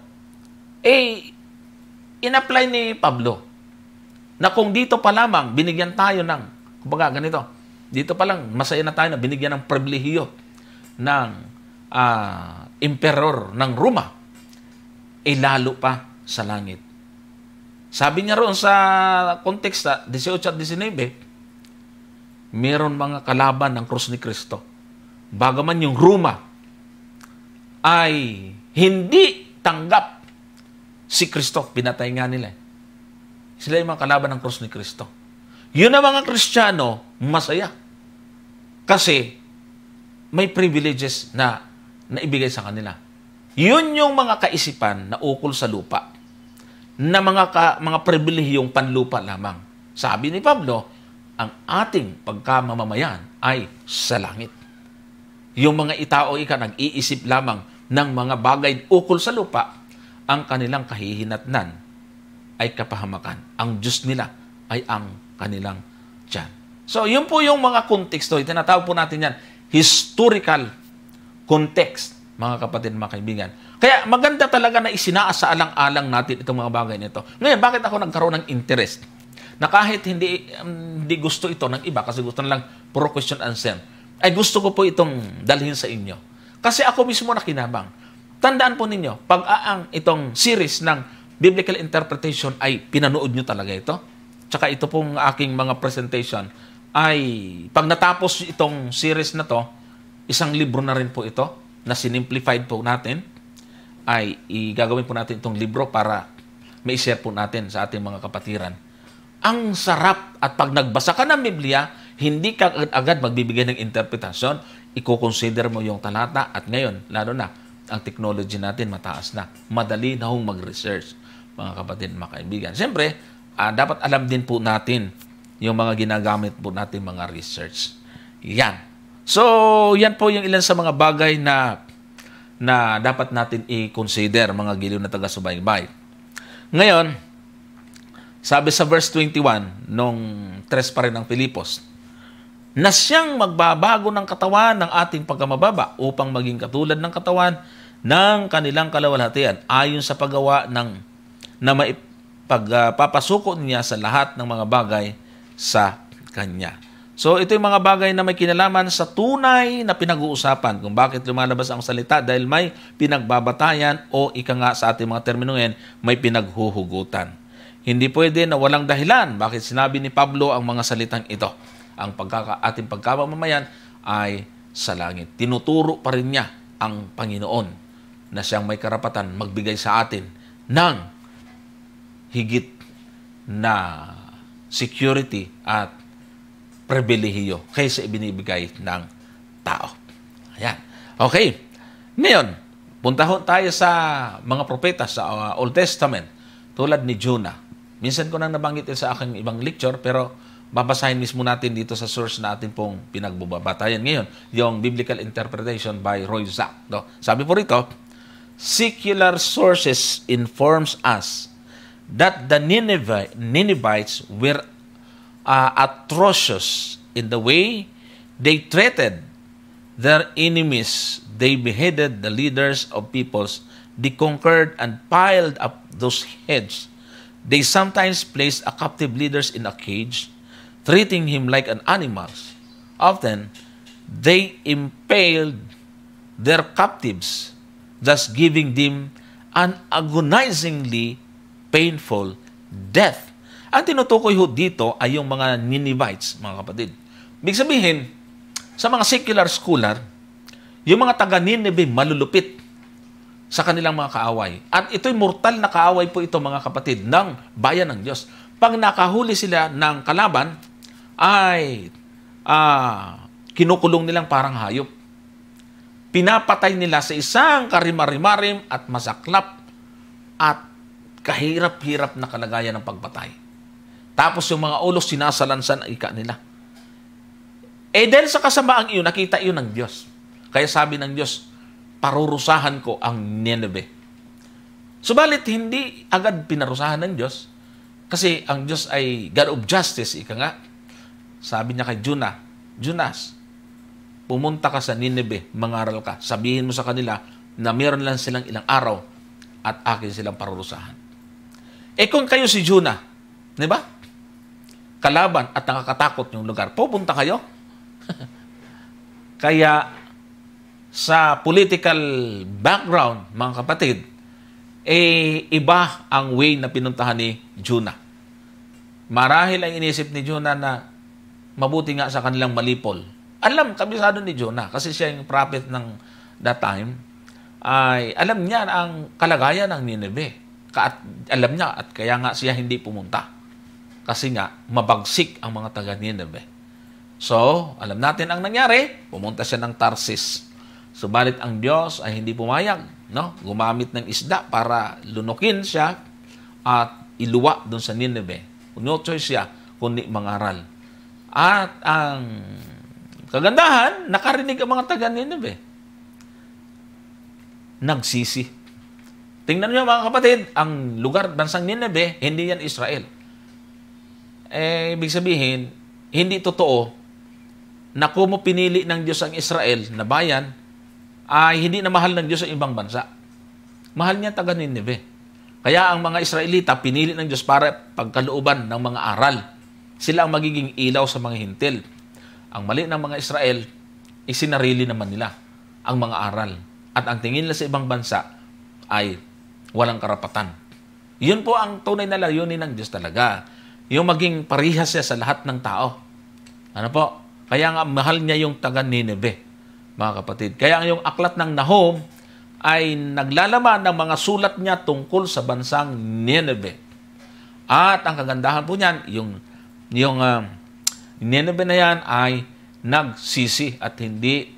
Speaker 1: in-apply ni Pablo na kung dito pa lamang binigyan tayo ng, kumbaga ganito, dito pa lang masaya na tayo na binigyan ng pribilehiyo ng emperor ng Roma, lalo pa sa langit. Sabi niya roon sa kontekst 18 at 19, meron mga kalaban ng krus ni Kristo. Bagaman yung Roma ay hindi tanggap si Kristo, pinatay nga nila. Sila yung mga kalaban ng krus ni Kristo. Yun ang mga Kristiyano, masaya. Kasi may privileges na ibigay sa kanila. Yun yung mga kaisipan na ukol sa lupa, na mga pribilehiyong panlupa lamang. Sabi ni Pablo, ang ating pagkamamamayan ay sa langit. Yung mga itao nag-iisip lamang ng mga bagay ukol sa lupa, ang kanilang kahihinatnan ay kapahamakan. Ang Diyos nila ay ang kanilang tiyan. So, yun po yung mga konteksto. Tinatawag po natin yan, historical context, mga kapatid, mga kaibigan. Kaya maganda talaga na isinaalang-alang natin itong mga bagay nito. Ngayon, bakit ako nagkaroon ng interest? Na kahit hindi gusto ito ng iba, kasi gusto na lang puro question answer, ay gusto ko po itong dalhin sa inyo. Kasi ako mismo nakinabang. Tandaan po ninyo, pag itong series ng biblical interpretation ay pinanood nyo talaga ito. Tsaka ito pong aking mga presentation ay pag natapos itong series na to, isang libro na rin po ito na sinimplified po natin, ay igagawin po natin itong libro para mai-share po natin sa ating mga kapatiran. Ang sarap, at pag nagbasa ka ng Biblia, hindi ka agad magbibigay ng interpretasyon, i-consider mo yung talata, at ngayon, lalo na, ang technology natin mataas na. Madali na hong mag-research, mga kapatid, mga kaibigan. Siyempre, dapat alam din po natin yung mga ginagamit po natin mga research. Yan. So, yan po yung ilan sa mga bagay na dapat natin i-consider, mga giliw na taga-subaybay. Ngayon, sabi sa verse 21, nung 3 pa rin ng Filipos, na siyang magbabago ng katawan ng ating pagkamababa upang maging katulad ng katawan ng kanilang kalawalhatian ayon sa paggawa na pagpapasuko niya sa lahat ng mga bagay sa Kanya. So, ito yung mga bagay na may kinalaman sa tunay na pinag-uusapan kung bakit lumalabas ang salita dahil may pinagbabatayan o ika nga sa ating mga termino ngayon, may pinaghuhugutan. Hindi pwede na walang dahilan bakit sinabi ni Pablo ang mga salitang ito. Ang ating pagkamamamayan ay sa langit. Tinuturo pa rin niya ang Panginoon na siyang may karapatan magbigay sa atin ng higit na security at pribilehiyo kaysa ibinibigay ng tao. Ayan. Okay. Ngayon, punta tayo sa mga propeta sa Old Testament tulad ni Jonah. Minsan ko nang nabanggit sa aking ibang lecture pero babasahin mismo natin dito sa source natin pong pinagbabatayan ngayon, yung Biblical Interpretation by Roy Zack. No? Sabi po rito, secular sources informs us that the Ninevites were atrocious in the way they treated their enemies. They beheaded the leaders of peoples. They conquered and piled up those heads. They sometimes placed a captive leaders in a cage, treating him like an animal. Often, they impaled their captives, thus giving them an agonizingly painful death. Ang tinutukoy ho dito ay yung mga Ninevites, mga kapatid. Ibig sabihin, sa mga secular scholar, yung mga taga-Nineveh malulupit sa kanilang mga kaaway. At ito'y mortal na kaaway po ito, mga kapatid, ng bayan ng Diyos. Pag nakahuli sila ng kalaban, ay kinukulong nilang parang hayop. pinapatay nila sa isang karimarimarim at masaklap at kahirap-hirap na kalagayan ng pagpatay. Tapos yung mga ulos sinasalansan ang ika nila. Dahil sa kasamaang iyon, nakita iyon ng Diyos. Kaya sabi ng Diyos, parurusahan ko ang Nineveh. Subalit, hindi agad pinarusahan ng Diyos kasi ang Diyos ay God of Justice, ika nga. Sabi niya kay Jonas, pumunta ka sa Nineveh, mangaral ka. Sabihin mo sa kanila na meron lang silang ilang araw at akin silang parurusahan. Kung kayo si Jonah, di ba? Kalaban at nakakatakot yung lugar, pupunta kayo. Kaya sa political background, mga kapatid, iba ang way na pinuntahan ni Jonah. Marahil ang inisip ni Jonah na mabuti nga sa kanilang malipol. Alam, kabisado ni Jonah, kasi siya yung prophet ng that time, ay alam niya ang kalagayan ng Nineveh. Alam niya at kaya nga siya hindi pumunta. Kasi nga, mabagsik ang mga taga-Nineveh. So, alam natin ang nangyari, pumunta siya ng Tarsis. Subalit ang Diyos ay hindi pumayag, no? Gumamit ng isda para lunukin siya at iluwa doon sa Nineveh. No choice siya, kundi mangaral. At ang kagandahan, nakarinig ang mga taga-Nineveh. Nagsisi. Tingnan niyo mga kapatid, ang lugar, bansang Nineveh, hindi yan Israel. Ibig sabihin, hindi totoo na kung pinili ng Diyos ang Israel na bayan, ay hindi na mahal ng Diyos ang ibang bansa. Mahal niya taga Nineveh. Kaya ang mga Israelita, pinili ng Diyos para pagkalooban ng mga aral. Sila ang magiging ilaw sa mga hintil. Ang mali ng mga Israel, isinarili naman nila ang mga aral. At ang tingin nila sa ibang bansa ay walang karapatan. Yun po ang tunay na layunin ng Diyos talaga. Yung maging parihas siya sa lahat ng tao. Ano po? Kaya nga mahal niya yung taga Nineveh, mga kapatid. Kaya yung aklat ng Nahum ay naglalaman ng mga sulat niya tungkol sa bansang Nineveh. At ang kagandahan po niyan, yung Nineveh na yan ay nagsisi at hindi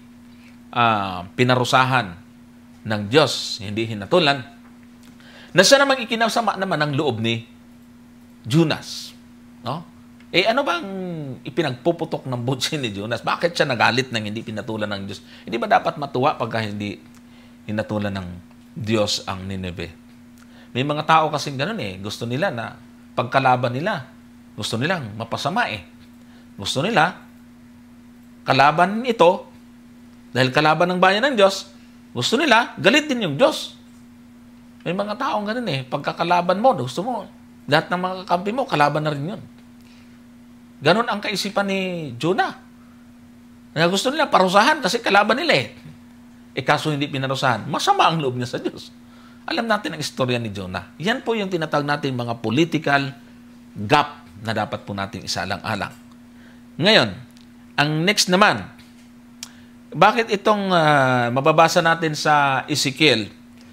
Speaker 1: pinarusahan ng Diyos, hindi hinatulan. Na siya namang ikinasama naman ang loob ni Jonas. No? Ano bang ipinagpuputok ng butsi ni Jonas? Bakit siya nagalit nang hindi pinatulan ng Diyos? Hindi ba dapat matuwa pagka hindi hinatulan ng Diyos ang Nineveh? May mga tao kasing ganun Gusto nila na pagkalaban nila, gusto nilang mapasama Gusto nila, kalaban ito, dahil kalaban ng bayan ng Diyos, gusto nila, galit din yung Diyos. May mga taong ganun pagkakalaban mo, gusto mo, lahat ng mga kakampi mo, kalaban na rin yun. Ganon ang kaisipan ni Jonah. Na gusto nila parusahan kasi kalaban nila kaso hindi pinarusahan. Masama ang loob niya sa Diyos. Alam natin ang istorya ni Jonah. Yan po yung tinatawag natin mga political gap na dapat po natin isalang-alang. Ngayon, ang next naman, bakit itong mababasa natin sa Ezekiel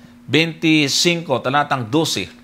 Speaker 1: 25, talatang 12,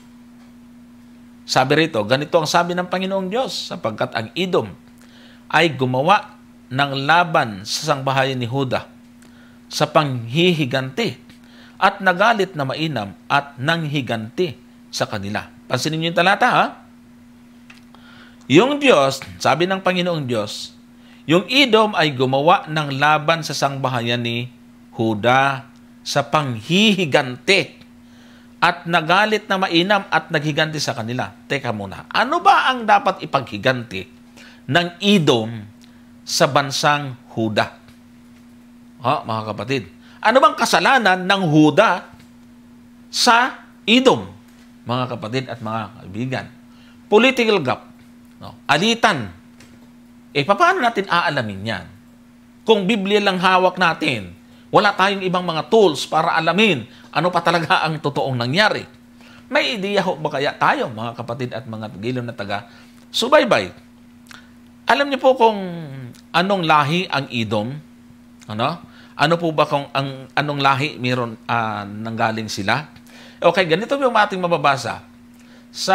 Speaker 1: sabi rito, ganito ang sabi ng Panginoong Diyos, sapagkat ang Edom ay gumawa ng laban sa sangbahayan ni Huda sa panghihiganti at nagalit na mainam at nanghiganti sa kanila. Pansinin niyo yung talata, Yung Diyos, sabi ng Panginoong Diyos, yung Edom ay gumawa ng laban sa sangbahayan ni Huda sa panghihiganti at nagalit na mainam at naghiganti sa kanila. Teka muna, ano ba ang dapat ipaghiganti ng Edom sa bansang Huda? Mga kapatid, ano bang kasalanan ng Huda sa Edom? Mga kapatid at mga kaibigan, political gap, alitan. Paano natin aalamin yan? Kung Biblia lang hawak natin, wala tayong ibang mga tools para alamin ano pa talaga ang totoong nangyari. May ideya ho ba kaya tayo, mga kapatid at mga gilom na taga subaybay? Alam niyo po kung anong lahi ang Edom? Ano po ba kung anong lahi meron nanggaling sila? Okay, ganito yung ating mababasa sa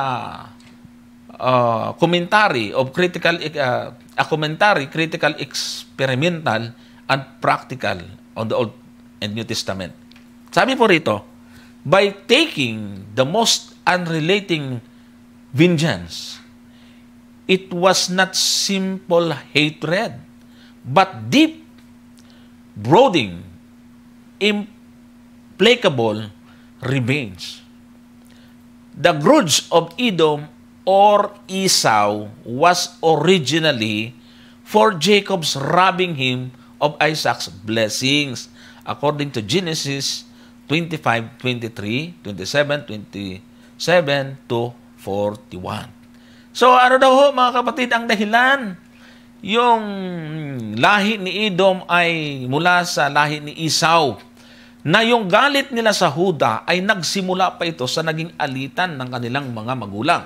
Speaker 1: commentary of critical, critical, experimental, and practical on the Old and New Testament. Sabi po rito, by taking the most unrelating vengeance, it was not simple hatred, but deep, brooding, implacable revenge. The grudge of Edom or Esau was originally for Jacob's robbing him of Isaac's blessings, according to Genesis 25:23, 27, 27 to 41. So ano daw ho mga kapatid ang dahilan? Yung lahi ni Edom ay mula sa lahi ni Esau, na yung galit nila sa Huda ay nagsimula pa ito sa naging alitan ng kanilang mga magulang.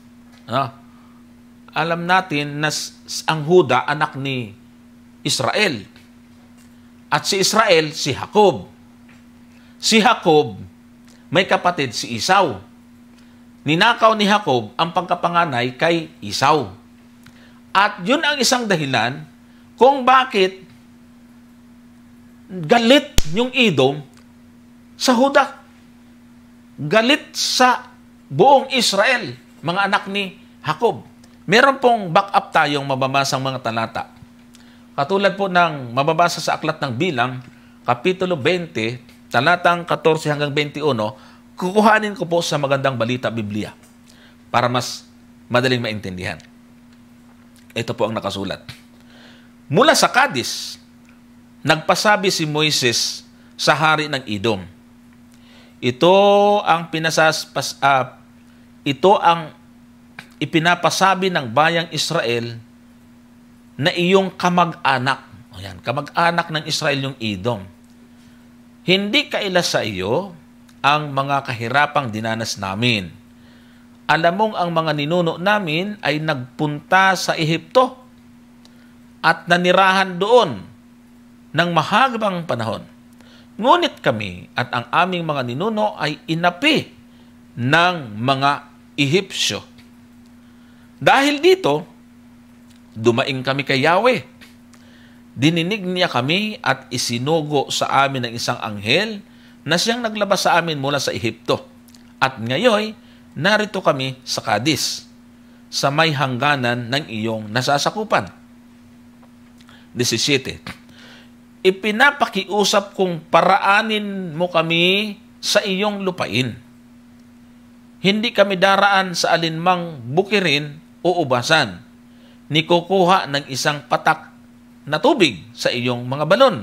Speaker 1: Alam natin na ang Huda anak ni Israel. At si Israel, si Jacob. Si Jacob, may kapatid si Esau. Ninakaw ni Jacob ang pagkapanganay kay Esau. At yun ang isang dahilan kung bakit galit yung Edom sa Huda. Galit sa buong Israel, mga anak ni Jacob. Meron pong back-up tayong mababasang mga talata. Katulad po ng mababasa sa Aklat ng Bilang, Kapitulo 20, talatang 14 hanggang 21, kukuhanin ko po sa Magandang Balita Biblia para mas madaling maintindihan. Ito po ang nakasulat. Mula sa Kadis, nagpasabi si Moises sa hari ng Edom. Ito ang ipinapasabi ng bayang Israel na iyong kamag-anak. Ayan, kamag-anak ng Israel yung Edom. Hindi kaila sa iyo ang mga kahirapang dinanas namin. Alam mong ang mga ninuno namin ay nagpunta sa Ehipto at nanirahan doon ng mahabang panahon. Ngunit kami at ang aming mga ninuno ay inapi ng mga Ehipsyo. Dahil dito, dumaing kami kay Yahweh. Dininig niya kami at isinugo sa amin ng isang anghel na siyang naglabas sa amin mula sa Ehipto. At ngayon, narito kami sa Kadis, sa may hangganan ng iyong nasasakupan. 17. Ipinapakiusap kong paraanin mo kami sa iyong lupain. Hindi kami daraan sa alinmang bukirin o ubasan, ni kukuha ng isang patak na tubig sa iyong mga balon.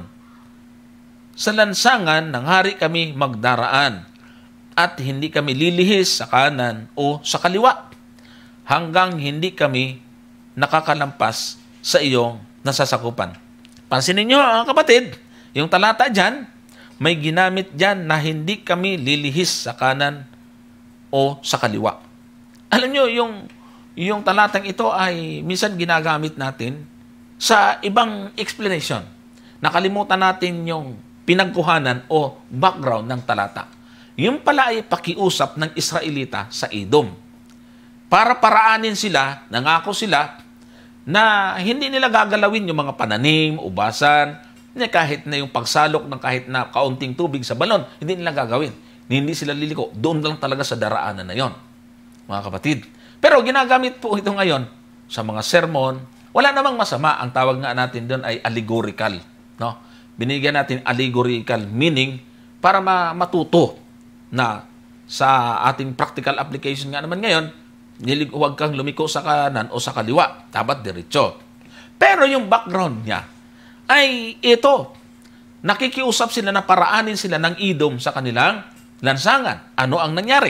Speaker 1: Sa lansangan ng hari kami magdaraan, at hindi kami lilihis sa kanan o sa kaliwa, hanggang hindi kami nakakalampas sa iyong nasasakupan. Pansinin niyo, kapatid, yung talata dyan, may ginamit dyan na hindi kami lilihis sa kanan o sa kaliwa. Alam niyo, yung talatang ito ay minsan ginagamit natin sa ibang explanation. Nakalimutan natin yung pinagkuhanan o background ng talata. Yung pala ay pakiusap ng Israelita sa Edom. Para paraanin sila, nangako sila, na hindi nila gagalawin yung mga pananim, ubasan, kahit na yung pagsalok ng kahit na kaunting tubig sa balon, hindi nila gagawin. Hindi sila liliko. Doon lang talaga sa daraanan na yon, mga kapatid. Pero ginagamit po ito ngayon sa mga sermon. Wala namang masama. Ang tawag nga natin doon ay allegorical. No? Binigyan natin allegorical meaning para matuto na sa ating practical application nga naman ngayon, huwag kang lumiko sa kanan o sa kaliwa. Dapat diretso. Pero yung background niya ay ito. Nakikiusap sila na paraanin sila ng Edom sa kanilang lansangan. Ano ang nangyari?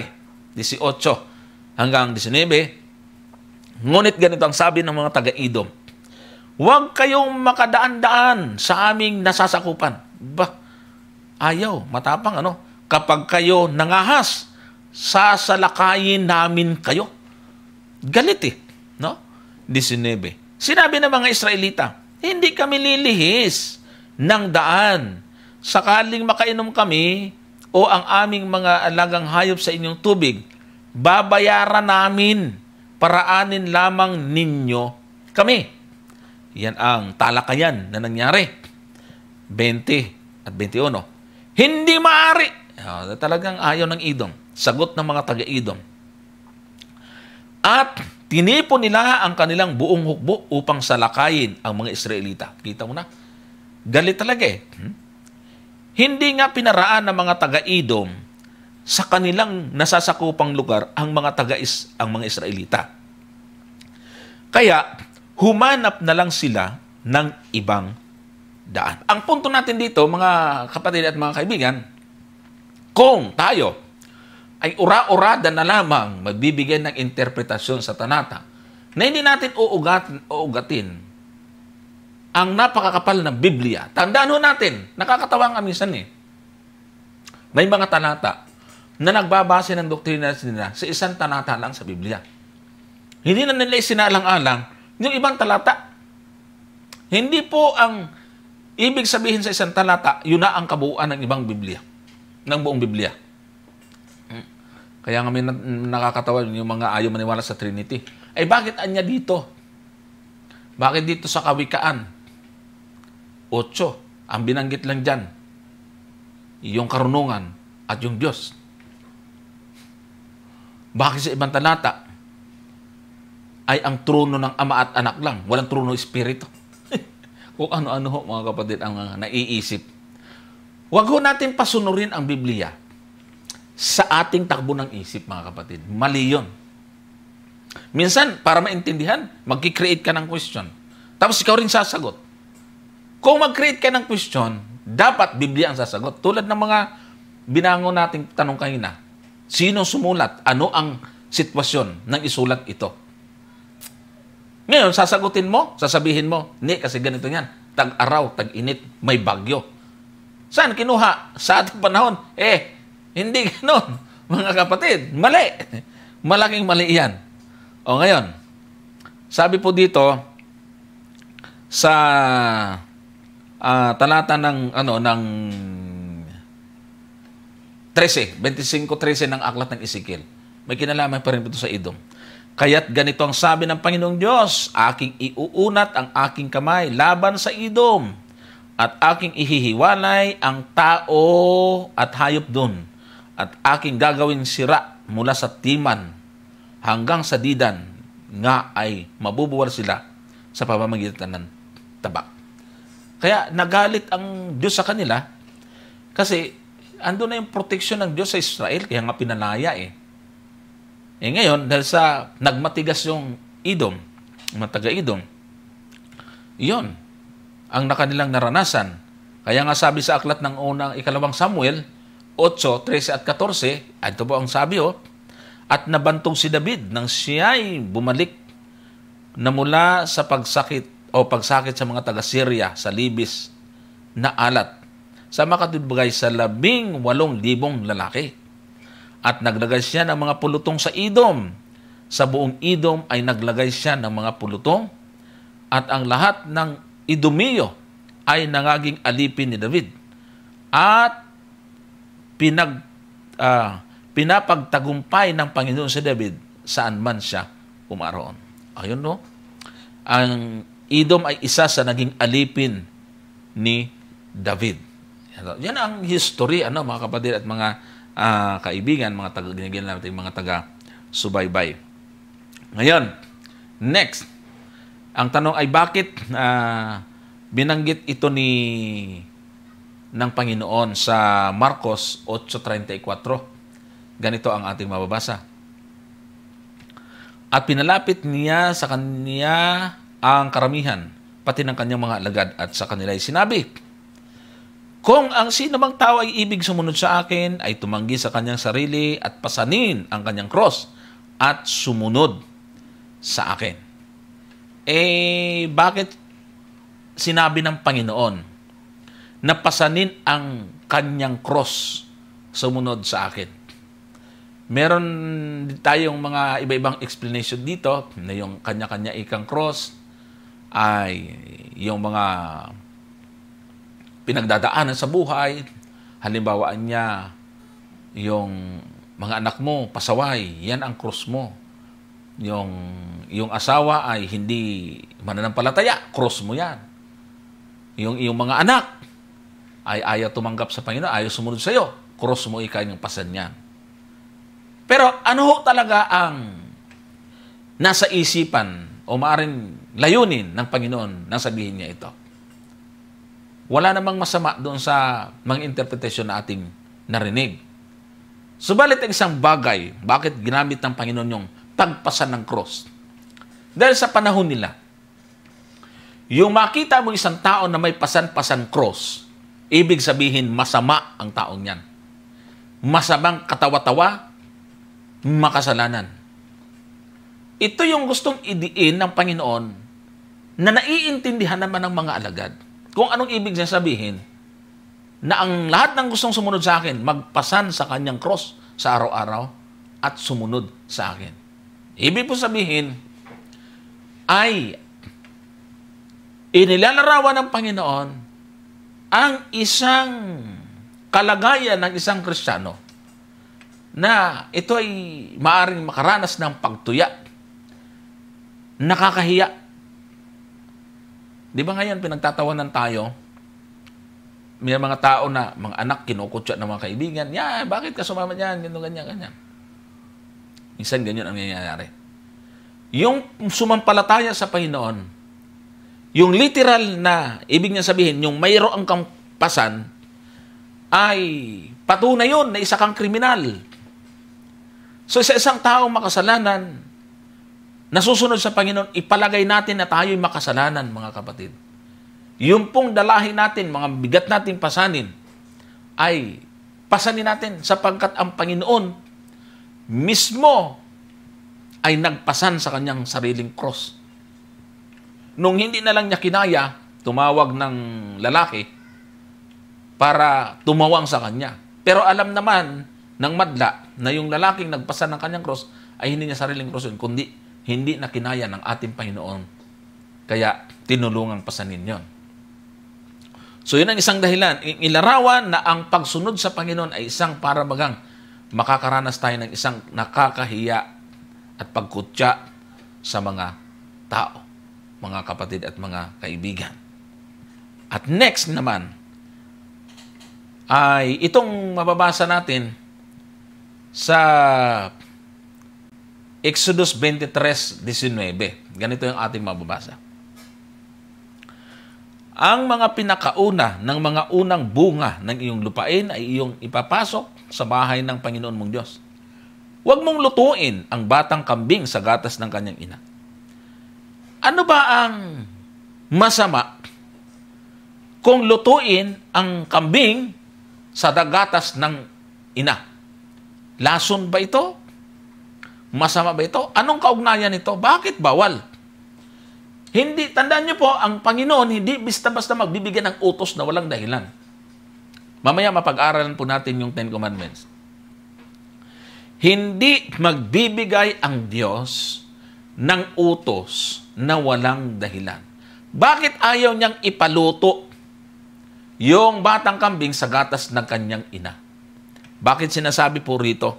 Speaker 1: 18 hanggang 19. Ngunit ganito ang sabi ng mga taga-Edom. Huwag kayong makadaan-daan sa aming nasasakupan. Ayaw, matapang ano? Kapag kayo nangahas, sasalakayin namin kayo. Galit no? 19. Sinabi ng mga Israelita, hindi kami lilihis ng daan. Sakaling makainom kami o ang aming mga alagang hayop sa inyong tubig, babayaran namin, paraanin lamang ninyo kami. Yan ang talakayan na nangyari. 20. at 21. Hindi maaari. Talagang ayaw ng Edom. Sagot ng mga taga-Edom. At tinipon nila ang kanilang buong hukbo upang salakayin ang mga Israelita. Kita mo na? Galit talaga eh. Hindi nga pinaraan ng mga taga-Edom sa kanilang nasasakupang lugar ang mga Israelita. Kaya, humanap na lang sila ng ibang daan. Ang punto natin dito, mga kapatid at mga kaibigan, kung tayo ay ura-urada na lamang magbibigay ng interpretasyon sa talata na hindi natin uugatin ang napakakapal na Biblia. Tandaan ho natin, nakakatawa nga minsan eh. May mga talata na nagbabase ng doktrina nila sa isang talata lang sa Biblia. Hindi na nila isinalang-alang yung ibang talata. Hindi po ang ibig sabihin sa isang talata, yun na ang kabuuan ng ibang Biblia, ng buong Biblia. Kaya nga may nakakatawa yung mga ayaw maniwala sa Trinity. Ay bakit anya dito? Bakit dito sa Kawikaan? 8. Ang binanggit lang dyan, yung karunungan at yung Diyos. Bakit sa ibang talata ay ang trono ng Ama at Anak lang, walang trono Espiritu? Kung ano-ano ho, mga kapatid, ang naiisip. Huwag ho natin pasunurin ang Biblia sa ating takbo ng isip, mga kapatid. Mali yun. Minsan, para maintindihan, mag-create ka ng question. Tapos ikaw rin sasagot. Kung mag-create ka ng question, dapat Biblia ang sasagot. Tulad ng mga binangon nating tanong kanina. Sino sumulat? Ano ang sitwasyon ng isulat ito? Ngayon, sasagutin mo, sasabihin mo, hindi, kasi ganito yan. Tag-araw, tag-init, may bagyo. Saan kinuha? Sa ating panahon? Hindi ganoon, mga kapatid. Mali. Malaking mali yan. O ngayon, sabi po dito, sa talata ng 13, 25-13 ng aklat ng Ezekiel. May kinalaman pa rin ito sa Edom. Kaya't ganito ang sabi ng Panginoong Diyos, aking iuunat ang aking kamay laban sa Edom, at aking ihihiwalay ang tao at hayop dun, at aking gagawin sira mula sa Timan hanggang sa Didan, nga ay mabubuwal sila sa pamamagitan ng tabak. Kaya nagalit ang Diyos sa kanila kasi ando na yung proteksyon ng Diyos sa Israel, kaya nga pinalaya eh. Ngayon, dahil sa nagmatigas yung Edom, mga taga-Edom, iyon ang nakanilang naranasan. Kaya nga sabi sa aklat ng ikalawang Samuel, 8, 13 at 14, ito po ang sabi at nabantog si David nang siya'y bumalik na mula sa pagsakit sa mga taga-Syria sa libis na alat sa makatibagay sa 18,000 lalaki. At naglagay siya ng mga pulutong sa Edom. Sa buong Edom ay naglagay siya ng mga pulutong at ang lahat ng Edomio ay nangaging alipin ni David. At pinapagtagumpay ng Panginoon si David saan man siya umaroon. Ayun no? Ang Edom ay isa sa naging alipin ni David. Yan ang history, mga kapatid at mga kaibigan, mga taga-subaybay. Ngayon, next, ang tanong ay bakit binanggit ito ng Panginoon sa Marcos 8:34? Ganito ang ating mababasa. At pinalapit niya sa kanya ang karamihan, pati ng kanyang mga alagad, at sa kanila ay sinabi, kung ang sino mang tao ay ibig sumunod sa akin, ay tumanggi sa kanyang sarili at pasanin ang kanyang cross at sumunod sa akin. Bakit sinabi ng Panginoon na pasanin ang kanyang cross, sumunod sa akin? Meron tayong mga iba-ibang explanation dito na yung kanya-kanya ikang cross ay yung mga pinagdadaanan sa buhay. Halimbawa niya, yung mga anak mo, pasaway, yan ang cross mo. Yung asawa ay hindi mananampalataya, cross mo yan. Yung mga anak, ay ayaw tumanggap sa Panginoon, ayaw sumunod sa iyo, cross mo ikaw yung pasan niyan. Pero ano ho talaga ang nasa isipan o maaaring layunin ng Panginoon nang sabihin niya ito? Wala namang masama doon sa mga interpretasyon na ating narinig. Subalit ang isang bagay, bakit ginamit ng Panginoon yung tagpasan ng cross? Dahil sa panahon nila, yung makita mo isang tao na may pasan-pasan cross, ibig sabihin masama ang taong yan. Masamang katawa-tawa, makasalanan. Ito yung gustong idiin ng Panginoon na naiintindihan naman ng mga alagad. Kung anong ibig niya sabihin, na ang lahat ng gustong sumunod sa akin, magpasan sa kanyang cross sa araw-araw at sumunod sa akin. Ibig po sabihin, ay inilalarawan ng Panginoon ang isang kalagayan ng isang Kristiyano na ito ay maaaring makaranas ng pagtuya, nakakahiya. Di ba ngayon pinagtatawanan tayo? May mga tao na, mga anak, kinukutsa ng mga kaibigan. Bakit ka sumama dyan? Ganyan. Minsan ganyan ang nangyayari. Yung sumampalataya sa Panginoon, yung literal na, ibig niya sabihin, yung mayroong kang pasan, ay patunay yun na isa kang kriminal. So sa isang taong makasalanan, nasusunod sa Panginoon, ipalagay natin na tayo'y makasalanan, mga kapatid. Yung pong dalahin natin, mga bigat nating pasanin, ay pasanin natin sapagkat ang Panginoon mismo ay nagpasan sa kanyang sariling cross. Nung hindi na lang niya kinaya, tumawag ng lalaki para tumawang sa kanya. Pero alam naman ng madla na yung lalaking nagpasan ng kanyang cross ay hindi niya sariling cross yun, kundi hindi na kinaya ng ating Panginoon. Kaya tinulungang pasanin yon. So yun ang isang dahilan. Ilarawan na ang pagsunod sa Panginoon ay isang parabagang makakaranas tayo ng isang nakakahiya at pagkutya sa mga tao, mga kapatid at mga kaibigan. At next naman, ay itong mababasa natin sa Exodus 23:19. Ganito yung ating mababasa. Ang mga pinakauna ng mga unang bunga ng iyong lupain ay iyong ipapasok sa bahay ng Panginoon mong Diyos. Huwag mong lutuin ang batang kambing sa gatas ng kanyang ina. Ano ba ang masama kung lutuin ang kambing sa gatas ng ina? Lason ba ito? Masama ba ito? Anong kaugnayan nito? Bakit bawal? Hindi, tandaan niyo po, ang Panginoon hindi basta-basta magbibigyan ng utos na walang dahilan. Mamaya mapag-aralan po natin yung Ten Commandments. Hindi magbibigay ang Diyos ng utos na walang dahilan. Bakit ayaw niyang ipaluto yung batang kambing sa gatas ng kanyang ina? Bakit sinasabi po rito?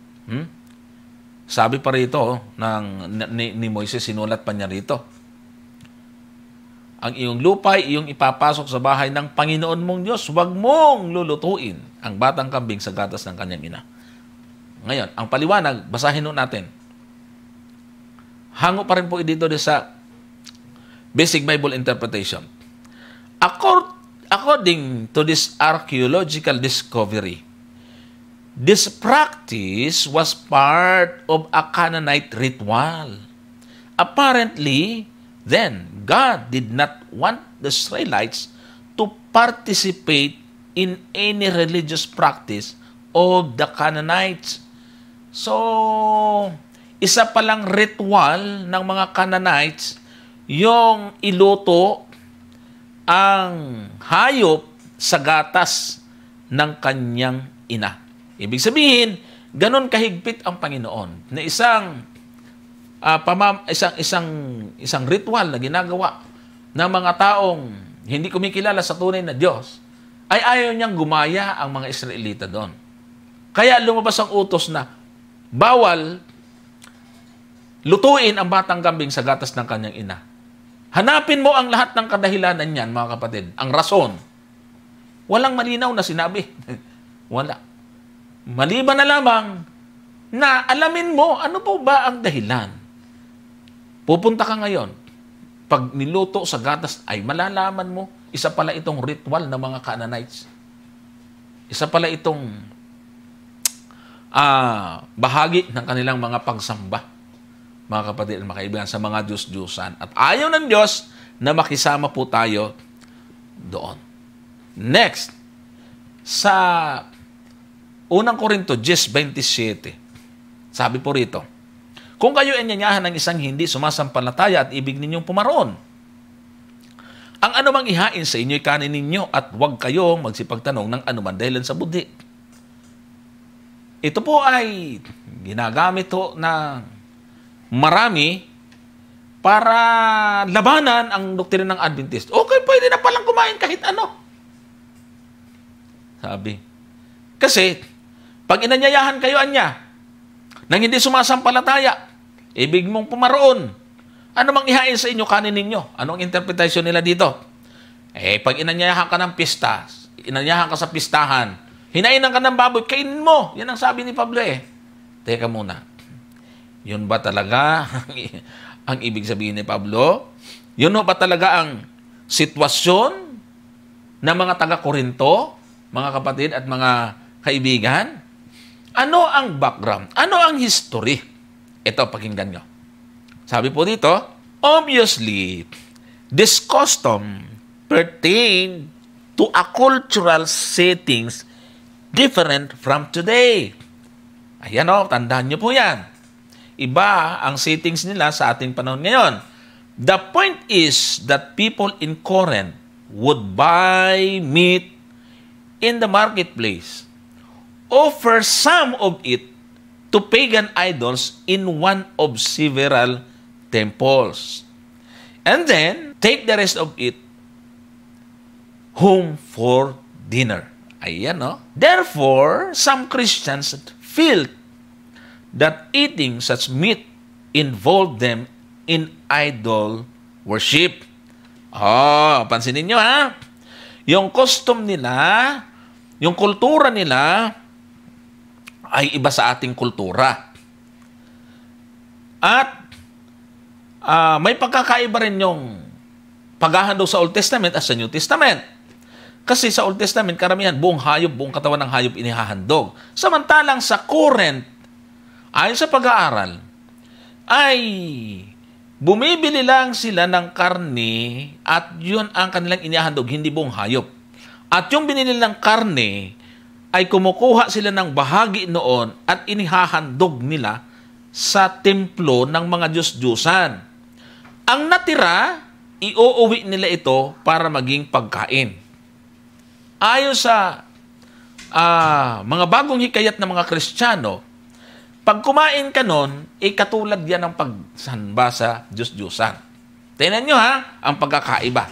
Speaker 1: Sabi pa rito ni Moises, sinulat pa niya rito. Ang iyong lupa ay iyong ipapasok sa bahay ng Panginoon mong Diyos. Huwag mong lulutuin ang batang kambing sa gatas ng kanyang ina. Ngayon, ang paliwanag, basahin nun natin. Hango pa rin po dito sa Basic Bible Interpretation. According to this archaeological discovery, this practice was part of a Canaanite ritual. Apparently, then, God did not want the Israelites to participate in any religious practice of the Canaanites. So, isa palang ritual ng mga Canaanites yung iluto ang hayop sa gatas ng kanyang ina. Ibig sabihin, ganon kahigpit ang Panginoon na isang ritual na ginagawa ng mga taong hindi kumikilala sa tunay na Diyos, ay ayaw niyang gumaya ang mga Israelita doon. Kaya lumabas ang utos na bawal lutuin ang batang kambing sa gatas ng kanyang ina. Hanapin mo ang lahat ng kadahilanan niyan, mga kapatid, ang rason. Walang malinaw na sinabi. Wala. Maliban na lamang na alamin mo ano po ba ang dahilan. Pupunta ka ngayon. Pag niluto sa gatas ay malalaman mo, isa pala itong ritual ng mga Canaanites. Isa pala itong bahagi ng kanilang mga pagsamba, mga kapatid at mga kaibigan, sa mga Diyos-Diyusan. At ayaw ng Diyos na makisama po tayo doon. Next, sa unang Korinto 10:27, sabi po rito, kung kayo ay nanyayahan ng isang hindi sumasampalataya at ibig ninyong pumaroon, ang anumang ihain sa inyo'y kanin ninyo at huwag kayong magsipagtanong ng anuman dahilan sa budhi. Ito po ay ginagamit ho na marami para labanan ang doktrina ng Adventist. Okay, pwede na palang kumain kahit ano. Sabi. Kasi, pag inanyayahan kayo anya, nang hindi sumasampalataya, ibig mong pumaroon, ano mang ihain sa inyo, kanin ninyo? Anong interpretation nila dito? Pag inanyayahan ka ng pista, inanyayahan ka sa pistahan, hinainan ka ng baboy, kainin mo. Yan ang sabi ni Pablo Teka muna. Yun ba talaga ang ibig sabihin ni Pablo? Yun ba talaga ang sitwasyon ng mga taga-Korinto, mga kapatid at mga kaibigan? Ano ang background? Ano ang history? Ito, pakinggan nyo. Sabi po dito, obviously, this custom pertain to a cultural settings different from today. Ayan tandaan nyo po yan. Iba ang settings nila sa ating panahon ngayon. The point is that people in Corinth would buy meat in the marketplace, offer some of it to pagan idols in one of several temples, and then take the rest of it home for dinner. Ayan, Therefore, some Christians feel that eating such meat involved them in idol worship. Pansinin nyo yung custom nila, yung kultura nila, ay iba sa ating kultura. At may pagkakaiba rin yung paghahandog sa Old Testament at sa New Testament. Kasi sa Old Testament, karamihan, buong hayop, buong katawan ng hayop inihahandog. Samantalang sa Corinth, ayon sa pag-aaral, ay bumibili lang sila ng karne at yun ang kanilang inihahandog, hindi buong hayop. At yung binili ng karne, ay kumukuha sila ng bahagi noon at inihahandog nila sa templo ng mga Diyos-Diyusan. Ang natira, iuuwi nila ito para maging pagkain. Ayon sa mga bagong hikayat ng mga Kristiyano, pag kumain ka nun, katulad yan ng pagsamba sa Diyos-Diyusan. Tingnan nyo ang pagkakaiba.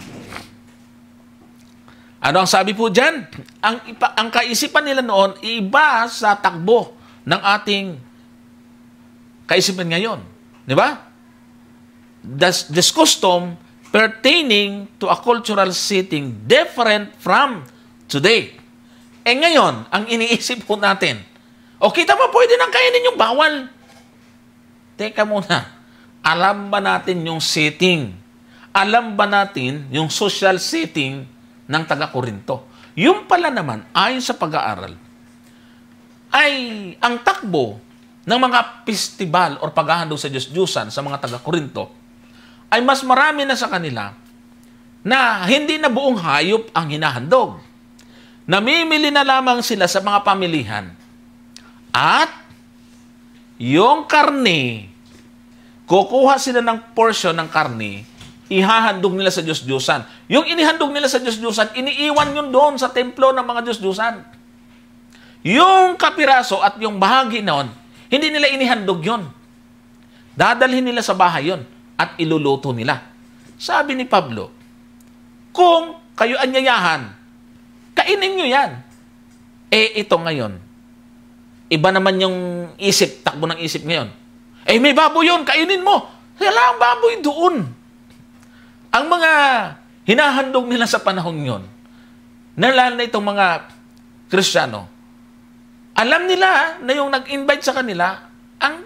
Speaker 1: Ano ang sabi po dyan? Ang kaisipan nila noon, iba sa takbo ng ating kaisipan ngayon. Di ba? This custom pertaining to a cultural setting different from today. Ngayon, ang iniisip po natin, kita mo, pwede nang kainin yung bawal. Teka muna, alam ba natin yung setting? Alam ba natin yung social setting ng taga-Korinto? Yung pala naman, ayon sa pag-aaral, ay ang takbo ng mga festival o paghahandog sa Diyos-Diyusan sa mga taga-Korinto ay mas marami na sa kanila na hindi na buong hayop ang hinahandog. Namimili na lamang sila sa mga pamilihan at yung karne, kukuha sila ng portion ng karne, ihahandog nila sa Diyos-Diyusan. Yung inihandog nila sa Diyos-Diyusan, iniiwan yun doon sa templo ng mga Diyos-Diyusan. Yung kapiraso at yung bahagi noon, hindi nila inihandog yun. Dadalhin nila sa bahay yun at iluluto nila. Sabi ni Pablo, kung kayo anyayahan, kainin nyo yan. Ito ngayon, iba naman yung isip, takbo ng isip ngayon. May baboy yun, kainin mo. Wala ang baboy doon. Ang mga hinahandog nila sa panahon yon lalo na itong mga Kristiyano, alam nila na yung nag-invite sa kanila, ang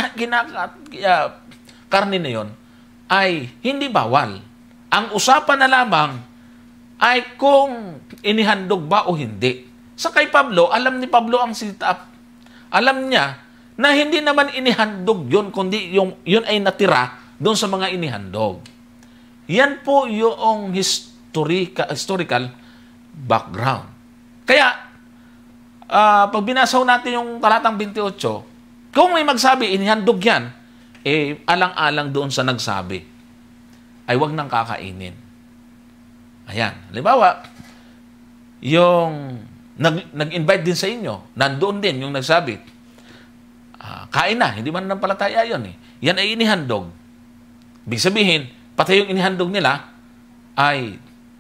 Speaker 1: karne na yon ay hindi bawal. Ang usapan na lamang ay kung inihandog ba o hindi. Sa kay Pablo, alam ni Pablo ang setup. Alam niya na hindi naman inihandog yun, kundi yun ay natira doon sa mga inihandog. Yan po yung historical background. Kaya, pag binasaw natin yung talatang 28, kung may magsabi, inihandog yan, alang-alang doon sa nagsabi, ay wag nang kakainin. Ayan. Halimbawa, yung nag-invite din sa inyo, nandoon din yung nagsabi, kain na, hindi man nampalataya yun eh. Yan ay inihandog. Ibig sabihin, pati yung inihandog nila, ay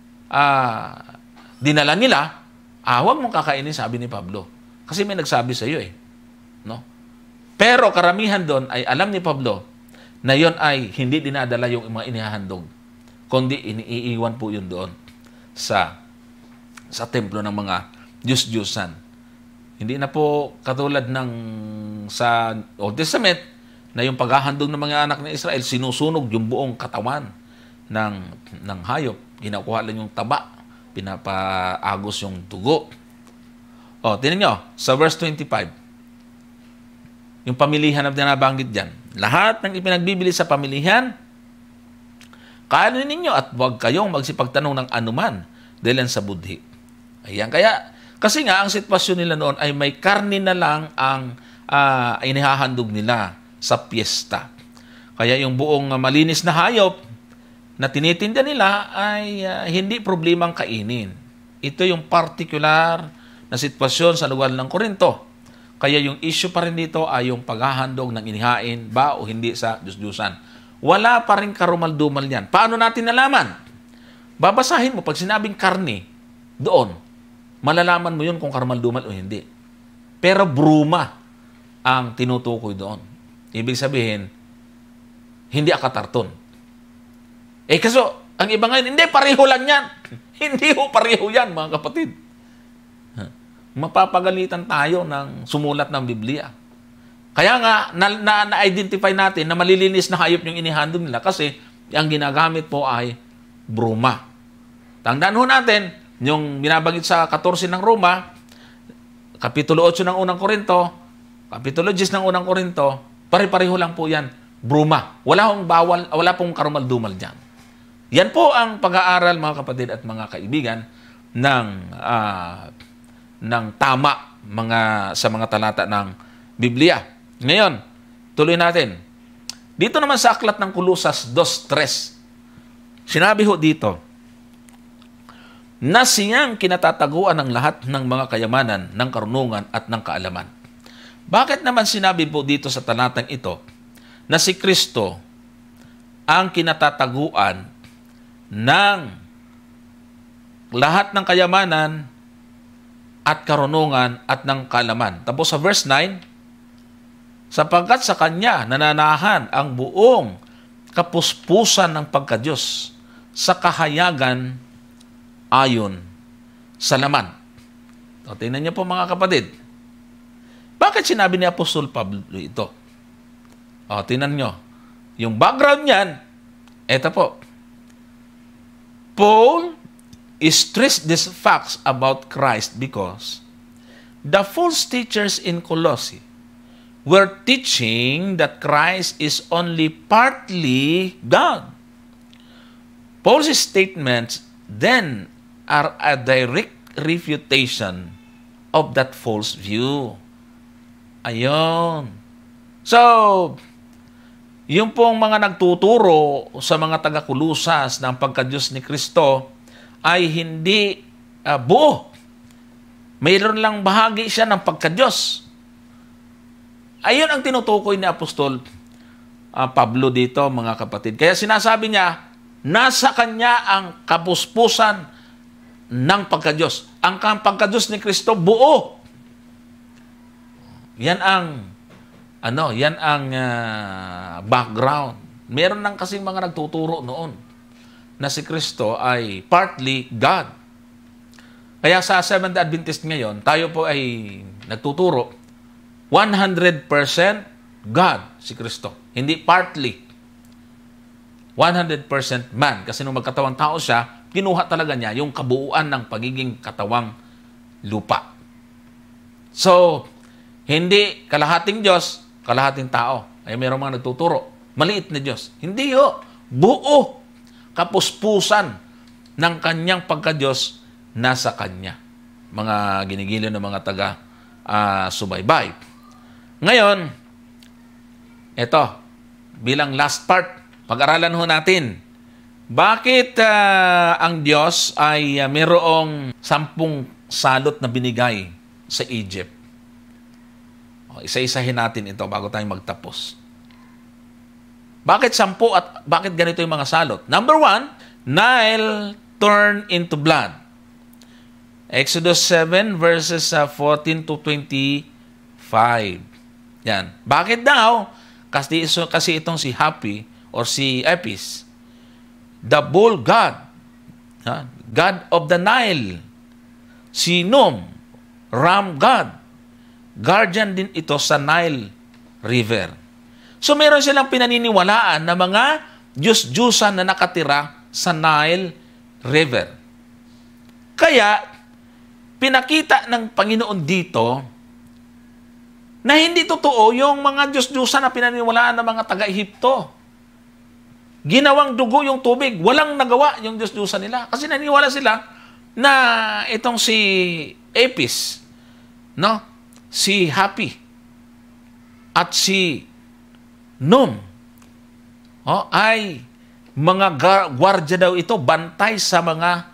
Speaker 1: dinala nila, huwag mong kakainin, sabi ni Pablo. Kasi may nagsabi sa iyo eh. No? Pero karamihan doon ay alam ni Pablo na yon ay hindi dinadala yung mga inihahandog, kundi iniiwan po yun doon sa templo ng mga Diyos-Diyusan. Hindi na po katulad ng sa Old Testament na yung paghahandog ng mga anak ng Israel, sinusunog yung buong katawan ng hayop. Ginakuha lang yung taba, pinapaagos yung dugo. Tingnan nyo, sa verse 25, yung pamilihan na nabanggit dyan. Lahat ng ipinagbibili sa pamilihan, kainin ninyo at huwag kayong magsipagtanong ng anuman dahil sa budhi. Ayan, kasi nga, ang sitwasyon nila noon ay may karne na lang ang inihahandog nila sa piyesta. Kaya yung buong malinis na hayop na tinitinda nila ay hindi problemang kainin. Ito yung particular na sitwasyon sa lugar ng Korinto. Kaya yung issue pa rin dito ay yung paghahandog ng inihain ba o hindi sa Diyos-Diyusan. Wala pa rin karumal-dumal yan. Paano natin nalaman? Babasahin mo, pag sinabing karne, doon, malalaman mo yun kung karumal-dumal o hindi. Pero bruma ang tinutukoy doon. Ibig sabihin, hindi akatarton. Kaso, ang iba ngayon, hindi, pareho lang yan. Hindi ho pareho yan, mga kapatid. Mapapagalitan tayo ng sumulat ng Biblia. Kaya nga, na-identify natin na malilinis na hayop yung inihandog nila kasi ang ginagamit po ay bruma. Tandaan ho natin, yung binabanggit sa 14 ng Roma, Kapitulo 8 ng Unang Korinto, Kapitulo 10 ng Unang Korinto, pare-pareho lang po yan, bruma. Wala pong karumal-dumal dyan. Yan po ang pag-aaral, mga kapatid at mga kaibigan, ng tama sa mga talata ng Biblia. Ngayon, tuloy natin. Dito naman sa aklat ng Kolosas 2:3, sinabi ho dito, na siyang kinatataguan ng lahat ng mga kayamanan, ng karunungan at ng kaalaman. Bakit naman sinabi po dito sa talatang ito na si Kristo ang kinatataguan ng lahat ng kayamanan at karunungan at ng kaalaman? Tapos sa verse 9, sapagkat sa Kanya nananahan ang buong kapuspusan ng pagka-Diyos sa kahayagan ayon sa laman. Tingnan niyo po, mga kapatid. Bakit sinabi ni Apostol Pablo ito? Tingnan niyo. Yung background niyan, eto po. Paul stressed these facts about Christ because the false teachers in Colossae were teaching that Christ is only partly God. Paul's statements then are a direct refutation of that false view. Ayon. So, yung pong mga nagtuturo sa mga taga-Kolosas ng pagka-Diyos ni Kristo ay hindi buo. Mayroon lang bahagi siya ng pagka-Diyos. Ayun ang tinutukoy ni Apostol Pablo dito, mga kapatid. Kaya sinasabi niya, nasa Kanya ang kapuspusan ng pagka-Diyos. Ang pagka-Diyos ni Kristo buo. Yan ang background. Meron lang kasing mga nagtuturo noon na si Kristo ay partly God. Kaya sa Seventh Adventist ngayon, tayo po ay nagtuturo 100% God si Kristo. Hindi partly. 100% man. Kasi nung magkatawang tao siya, kinuha talaga niya yung kabuuan ng pagiging katawang lupa. So, hindi kalahating Diyos, kalahating tao. Ay mayroong mga nagtuturo. Maliit na Diyos. Hindi ho. Buo. Kapuspusan ng kanyang pagka-Diyos nasa kanya. Mga ginigiliw ng mga taga-subaybay. Ngayon, ito, bilang last part, pag-aralan ho natin, bakit ang Diyos ay mayroong 10 salot na binigay sa Egypt? Isa-isahin natin ito bago tayo magtapos. Bakit 10 at bakit ganito yung mga salot? Number 1, Nile turned into blood. Exodus 7 verses 14 to 25. Yan. Bakit daw? Kasi itong si Happy or si Apis, the bull god, god of the Nile. Si Nom, ram god, guardian din ito sa Nile River. So meron silang pinaniniwalaan na mga Diyos-Diyusan na nakatira sa Nile River. Kaya, pinakita ng Panginoon dito na hindi totoo yung mga Diyos-Diyusan na pinaniniwalaan ng mga taga-Ehipto. Ginawang dugo yung tubig. Walang nagawa yung Diyos-Diyusan nila. Kasi naniniwala sila na itong si Apis, no? Si Happy, at si Nom, ay mga gwardya daw ito, bantay sa mga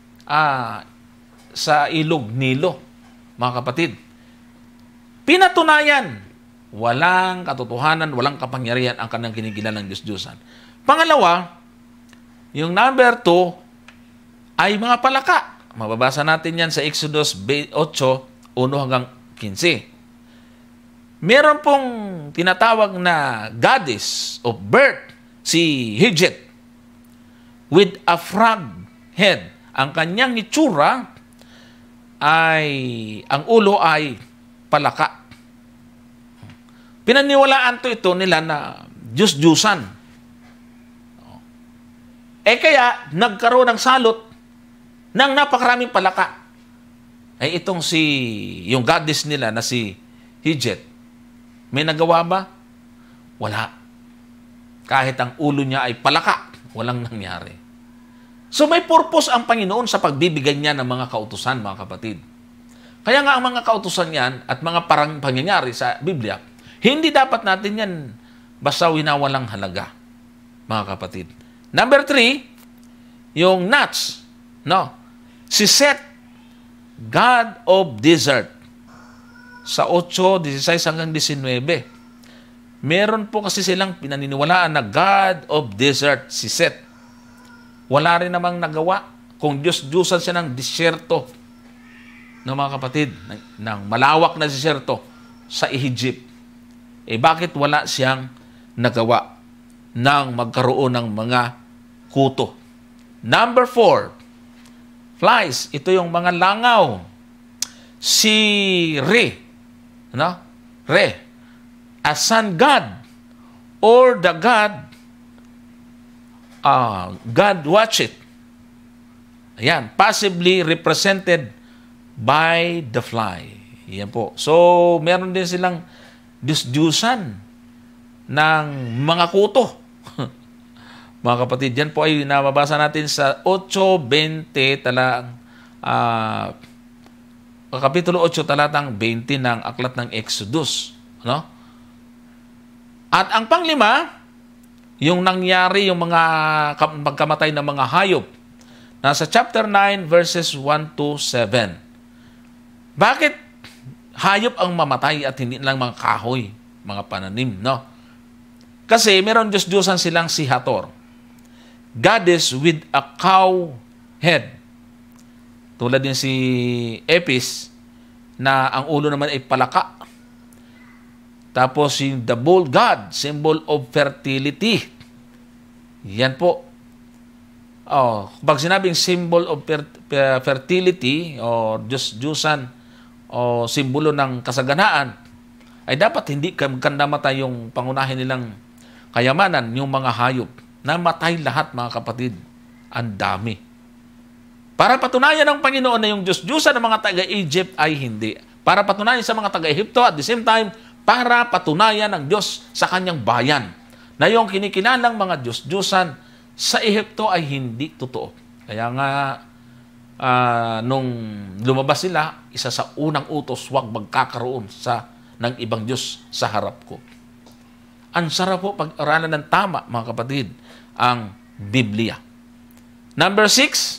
Speaker 1: sa ilog Nilo, mga kapatid. Pinatunayan, walang katotohanan, walang kapangyarihan ang kanilang kinikilalang Diyos-Diyusan. Pangalawa, yung number 2 ay mga palaka. Mababasa natin yan sa Exodus 8, 1 hanggang 15. Meron pong tinatawag na goddess of birth, si Hidjet, with a frog head. Ang kanyang itsura ay, ang ulo ay palaka. Pinaniwalaan ito nila na Diyos-Diyusan. Kaya, nagkaroon ng salot ng napakaraming palaka. Itong yung goddess nila na si Hidjet, may nagawa ba? Wala. Kahit ang ulo niya ay palaka, walang nangyari. So may purpose ang Panginoon sa pagbibigay niya ng mga kautusan, mga kapatid. Kaya nga ang mga kautusan yan at mga parang pangyayari sa Biblia, hindi dapat natin yan basta winawalang halaga, mga kapatid. Number 3, yung nuts. No? Si Seth, God of desert. Sa 8, 16 hanggang 19. Meron po kasi silang pinaniniwalaan na God of desert, si Seth. Wala rin namang nagawa kung Diyos-Diyusan siya ng disyerto, ng mga kapatid, ng malawak na disyerto sa Egypt. Bakit wala siyang nagawa ng magkaroon ng mga kuto? Number 4, flies. Ito yung mga langaw. Si Re, Re, a sun god, or the god, God watch it. Ayan, possibly represented by the fly. Yan po. So, meron din silang Diyos-Diyusan ng mga kuto. Mga kapatid, yan po ay nababasa natin sa 8:20 talang Kapitulo 8, talatang 20 ng Aklat ng Exodus. No? At ang panglima, yung nangyari, yung mga pagkamatay ng mga hayop. Nasa chapter 9, verses 1 to 7. Bakit hayop ang mamatay at hindi lang mga kahoy, mga pananim, no? Kasi meron Diyos-Diyosan silang si Hathor, goddess with a cow head. Tulad din si Apis, na ang ulo naman ay palaka. Tapos yung the bull god, symbol of fertility. Yan po. pag sinabing symbol of fertility o Diyos-Diyusan o simbolo ng kasaganaan, ay dapat hindi namatay yung pangunahin nilang kayamanan, yung mga hayop. Namatay lahat, mga kapatid. Ang dami. Para patunayan ng Panginoon na yung Diyos-Diyusan ng mga taga-Egypt ay hindi. Para patunayan sa mga taga-Egypto, at the same time, para patunayan ng Diyos sa kanyang bayan na yung kinikilalang mga Diyos-Diyusan sa Ehipto ay hindi totoo. Kaya nga, nung lumabas sila, isa sa unang utos, huwag magkakaroon ng ibang Diyos sa harap ko. Ang sarap po pag-aralan ng tama, mga kapatid, ang Biblia. Number 6,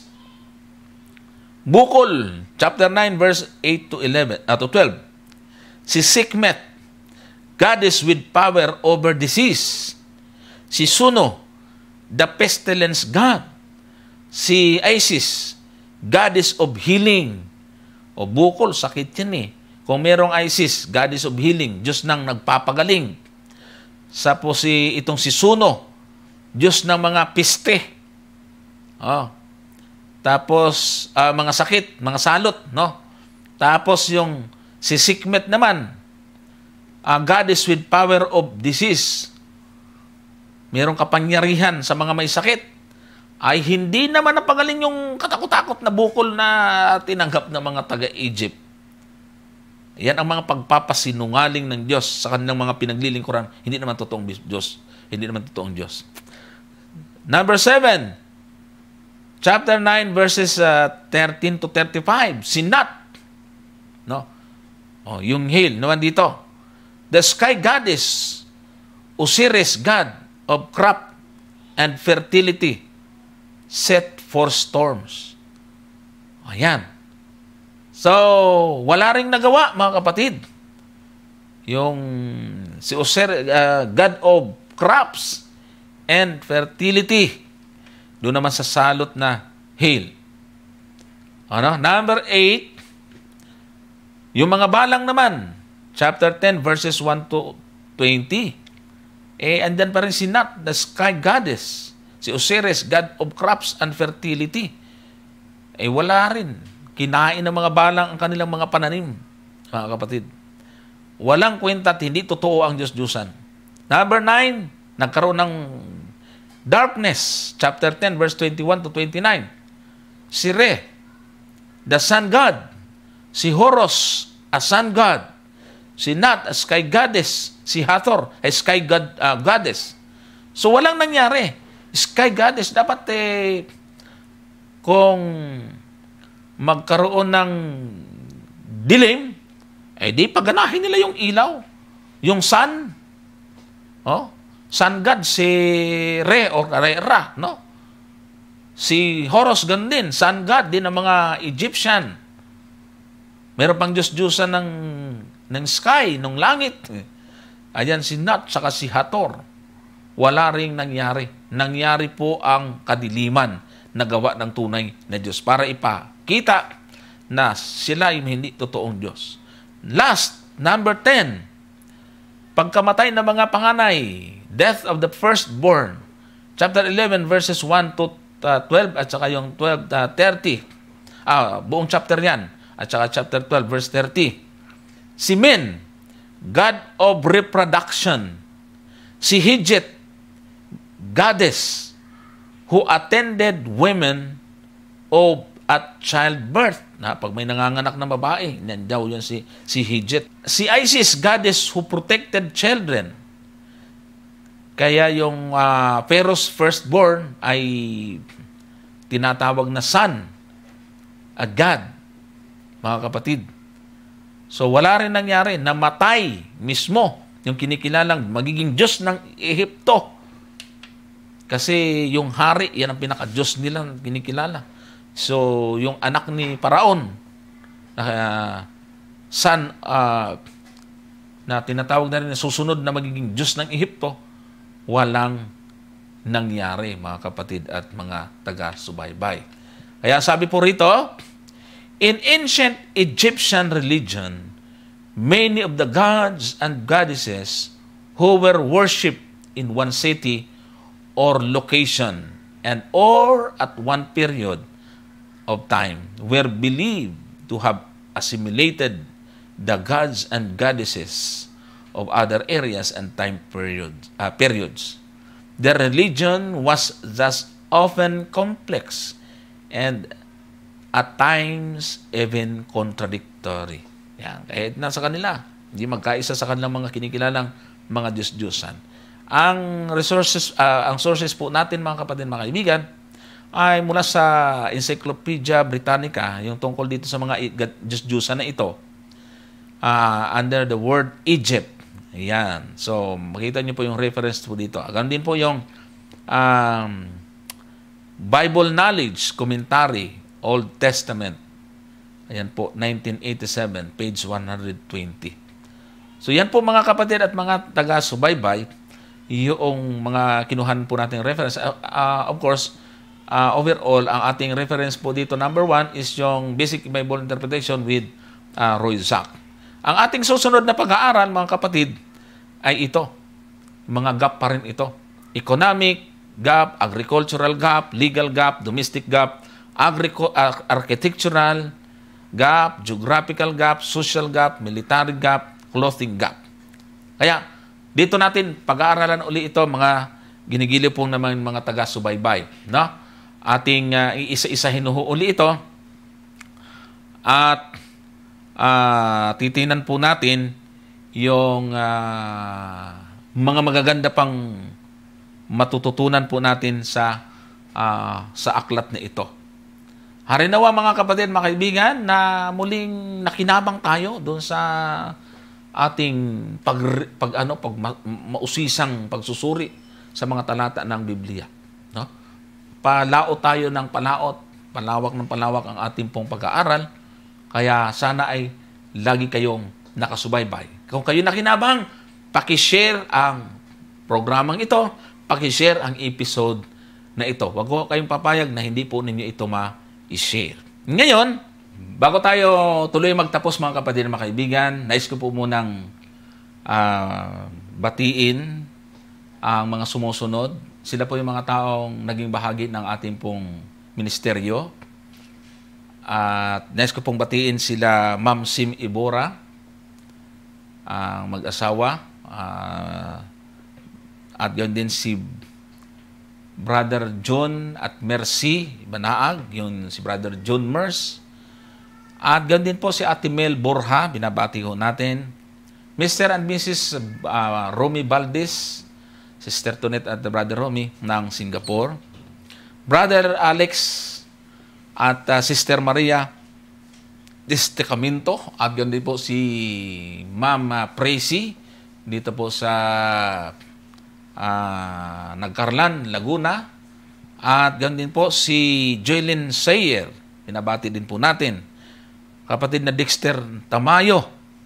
Speaker 1: Bukol, chapter 9, verse 8 to 12. Si Sekhmet, goddess with power over disease. Si Suno, the pestilence god. Si Isis, goddess of healing. O Bukol, sakit yan eh. Kung merong Isis, goddess of healing, Diyos ng nagpapagaling. Itong si Suno, Diyos ng mga piste. Tapos, mga sakit, mga salot, no? Tapos yung si Sekhmet naman, goddess with power of disease. Merong kapangyarihan sa mga may sakit. Ay hindi naman napagaling yung katakot-takot na Bukol na tinanggap ng mga taga-Egypt. Yan ang mga pagpapasinungaling ng Diyos sa kanilang mga pinaglilingkuran. Hindi naman totoong Diyos. Hindi naman totoong Diyos. Number 7, chapter 9, verses 13 to 35. Si Nut. No? Yung Hail naman dito. The sky goddess, Osiris, god of crop and fertility, set for storms. Ayan. So, wala ring nagawa, mga kapatid. Yung si Osiris, god of crops and fertility. Doon naman sa salot na hail. Number 8, yung mga balang naman, chapter 10, verses 1 to 20. Andyan pa rin si Nut, the sky goddess. Si Osiris, god of crops and fertility. Wala rin. Kinain ng mga balang ang kanilang mga pananim, mga kapatid. Walang kwenta at hindi totoo ang Diyos-Diyusan. Number 9, nagkaroon ng darkness. Chapter 10, verse 21 to 29. Si Re, the sun god. Si Horus, a sun god. Si Nut, a sky goddess. Si Hathor, a sky goddess. So walang nangyari. Sky goddess, dapat kung magkaroon ng dilim, di paganahin nila yung ilaw. Yung sun. Sun god, si Re or Re-Ra, no? Si Horus, ganun din. Sun god din ng mga Egyptian. Meron pang Diyos-Diyusan ng sky, ng langit. Ayan si Nut, saka si Hathor. Wala ring nangyari. Nangyari po ang kadiliman na gawa ng tunay na Diyos para ipakita na sila ay hindi totoong Diyos. Last, number 10. Pagkamatay ng mga panganay, death of the firstborn. Chapter 11, verses 1 to 12, at saka yung 30. Buong chapter yan. At saka chapter 12, verse 30. Si Min, god of reproduction. Si Hijit, goddess who attended women at childbirth. Pag may nanganganak na babae, nandiyaw yan si Hijit. Si Isis, goddess who protected children. Kaya yung Pharaoh's firstborn ay tinatawag na son, a god, mga kapatid. So wala rin nangyari. Namatay mismo yung kinikilalang magiging Diyos ng Ehipto. Kasi yung hari, yan ang pinaka-Diyos nilang kinikilala. So, yung anak ni Paraon, son, na tinatawag na rin na susunod na magiging Diyos ng Ehipto, walang nangyari, mga kapatid at mga taga-subaybay. Kaya sabi po rito, in ancient Egyptian religion, many of the gods and goddesses who were worshipped in one city or location and or at one period of time were believed to have assimilated the gods and goddesses of other areas and time periods. Their religion was thus often complex and at times even contradictory. Yan. Kahit nasa kanila, hindi magkaisa sa kanilang mga kinikilalang mga Diyos-Diyosan. Ang sources po natin, mga kapatid, mga kaibigan, ay mula sa Encyclopedia Britannica, yung tungkol dito sa mga Diyos-Diyosan na ito, under the word Egypt. Ayan. So, makita niyo po yung reference po dito. Ganun din po yung Bible Knowledge Commentary, Old Testament. Ayan po, 1987, page 120. So, yan po mga kapatid at mga taga-subaybay, yung mga kinuhan po nating reference. Of course, overall, ang ating reference po dito, number 1, is yung Basic Bible Interpretation with Roy Zack. Ang ating susunod na pag-aaral, mga kapatid, ay ito. Mga gap pa rin ito. Economic gap, agricultural gap, legal gap, domestic gap, architectural gap, geographical gap, social gap, military gap, clothing gap. Kaya, dito natin pag-aaralan uli ito, mga ginigiliw pong naman mga taga-subaybay. No? Ating isa-isahin uli ito at titinan po natin yung mga magaganda pang matututunan po natin sa aklat na ito. Harinawa mga kapatid, mga kaibigan, na muling nakinabang tayo doon sa ating mausisang pagsusuri sa mga talata ng Biblia. No? Palaot tayo ng palaot, palawak ng palawak ang ating pong pag-aaral. Kaya sana ay lagi kayong nakasubaybay. Kung kayo nakinabang, pakishare ang programang ito, pakishare ang episode na ito. Huwag ko kayong papayag na hindi po ninyo ito ma-share. Ngayon, bago tayo tuloy magtapos mga kapatid, mga kaibigan, nais ko po munang batiin ang mga sumusunod. Sila po yung mga taong naging bahagi ng ating pong ministeryo. At nais ko pong batiin sila Ma'am Sim Ibora, ang mag-asawa. At yun din si Brother John at Mercy Banaag, yun si Brother John Mers. At ganoon din po si Ate Mel Borja, binabati ko natin. Mr. and Mrs. Romy Valdez, Sister Tonet at Brother Romy ng Singapore. Brother Alex at Sister Maria Destecamento. At ganoon din po si Ma'am Presi dito po sa Nagcarlan, Laguna. At ganoon din po si Joylyn Sayer, binabati din po natin. Kapatid na Dexter Tamayo.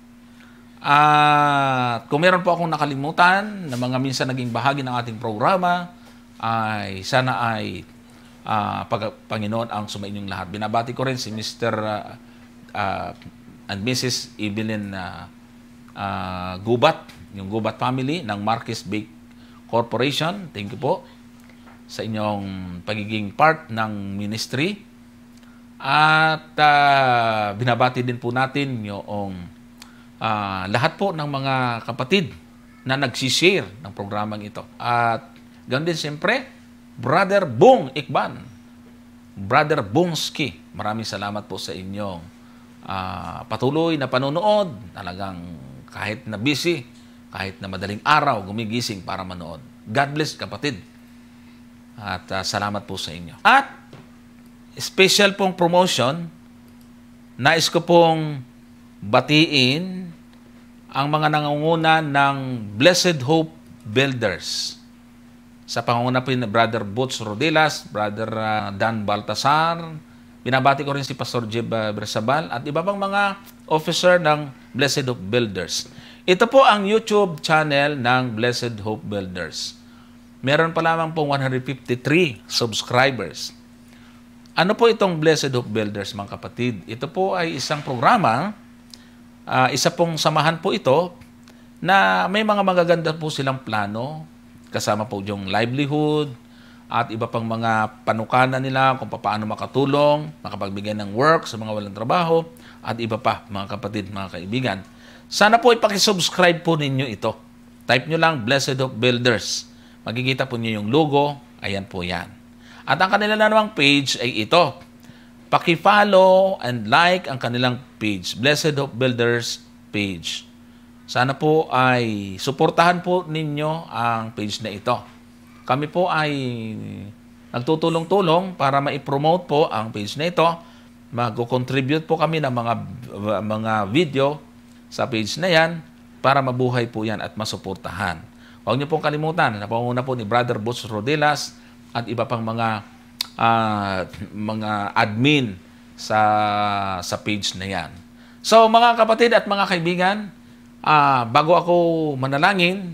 Speaker 1: At kung meron po akong nakalimutan na mga minsan naging bahagi ng ating programa, ay sana ay Panginoon ang sumainyong lahat. Binabati ko rin si Mr. And Mrs. Evelyn Gubat, yung Gubat family ng Marquez Bake Corporation. Thank you po sa inyong pagiging part ng ministry. At binabati din po natin yung lahat po ng mga kapatid na nagsishare ng programang ito. At ganoon din siyempre, Brother Bong Ikban, Brother Bongski, maraming salamat po sa inyong patuloy na panonood. Talagang kahit na busy, kahit na madaling araw, gumigising para manood. God bless kapatid. At salamat po sa inyo. At special pong promotion, nais ko pong batiin ang mga nangunguna ng Blessed Hope Builders. Sa pangunguna po ni Brother Boots Rodelas, Brother Dan Baltasar, binabati ko rin si Pastor Jeb Bersabal at iba pang mga officer ng Blessed Hope Builders. Ito po ang YouTube channel ng Blessed Hope Builders. Meron pa lamang pong 153 subscribers. Ano po itong Blessed Hope Builders, mga kapatid? Ito po ay isang programa, isa pong samahan po ito na may mga magaganda po silang plano, kasama po yung livelihood, at iba pang mga panukala nila kung paano makatulong, makapagbigay ng work sa mga walang trabaho, at iba pa, mga kapatid, mga kaibigan. Sana po ipakisubscribe po ninyo ito. Type nyo lang, Blessed Hope Builders. Makikita po nyo yung logo. Ayan po yan. At ang kanila na namang page ay ito. Paki-follow and like ang kanilang page, Blessed Hope Builders page. Sana po ay suportahan po ninyo ang page na ito. Kami po ay nagtutulong-tulong para ma-promote po ang page na ito. Mag-contribute po kami ng mga video sa page na yan para mabuhay po yan at masuportahan. Huwag niyo pong kalimutan, napanguna po ni Brother Butch Rodelas at iba pang mga admin sa page na yan. So mga kapatid at mga kaibigan, bago ako manalangin,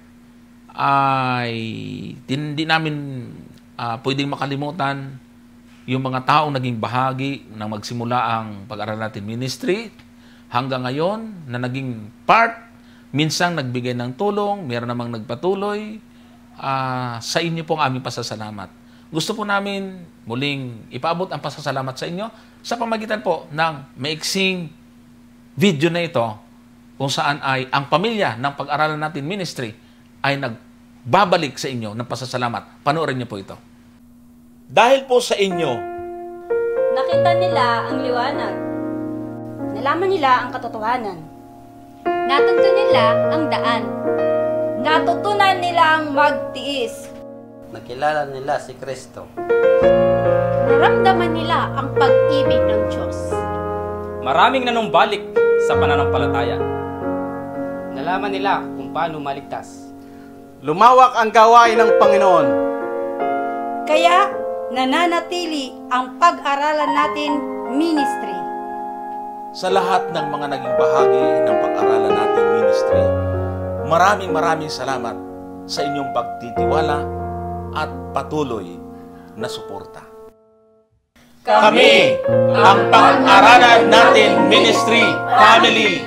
Speaker 1: ay hindi namin pwedeng makalimutan yung mga taong naging bahagi ng magsimula ang pag-aral natin ministry hanggang ngayon na naging part, minsang nagbigay ng tulong, meron namang nagpatuloy. Sa inyo pong aming pasasalamat. Gusto po namin muling ipaabot ang pasasalamat sa inyo sa pamagitan po ng maiksing video na ito kung saan ay ang pamilya ng pag-aralan natin ministry ay nagbabalik sa inyo ng pasasalamat. Panoorin niyo po ito. Dahil po sa inyo,
Speaker 2: nakita nila ang liwanag.
Speaker 3: Nalaman nila ang katotohanan.
Speaker 2: Natunto nila ang daan. Natutunan nilang magtiis.
Speaker 4: Nakilala nila si Kristo.
Speaker 3: Naramdaman nila ang pag-ibig ng Diyos.
Speaker 5: Maraming nanumbalik sa pananampalataya. Nalaman nila kung paano maligtas.
Speaker 6: Lumawak ang gawain ng Panginoon.
Speaker 3: Kaya nananatili ang pag-aralan natin ministry.
Speaker 1: Sa lahat ng mga naging bahagi ng pag-aralan natin ministry, maraming salamat sa inyong pagtitiwala at patuloy na suporta. Kami ang pag-aralan natin ministry family.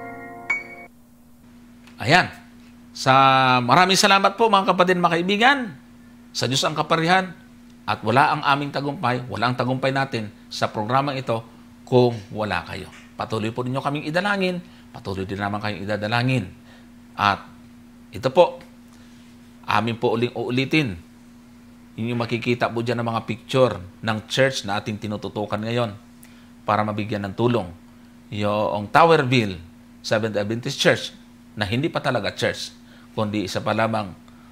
Speaker 1: Ayan. Maraming salamat po mga kapatid, mga kaibigan. Sa Diyos ang kaparihan at wala ang aming tagumpay, wala ang tagumpay natin sa programang ito kung wala kayo. Patuloy po ninyo kaming idalangin, patuloy din naman kayong idadalangin. At ito po, amin po uulitin. Yung makikita po dyan ng mga picture ng church na ating tinututukan ngayon para mabigyan ng tulong. Yung Towerville Seventh Adventist Church na hindi pa talaga church, kundi isa pa lamang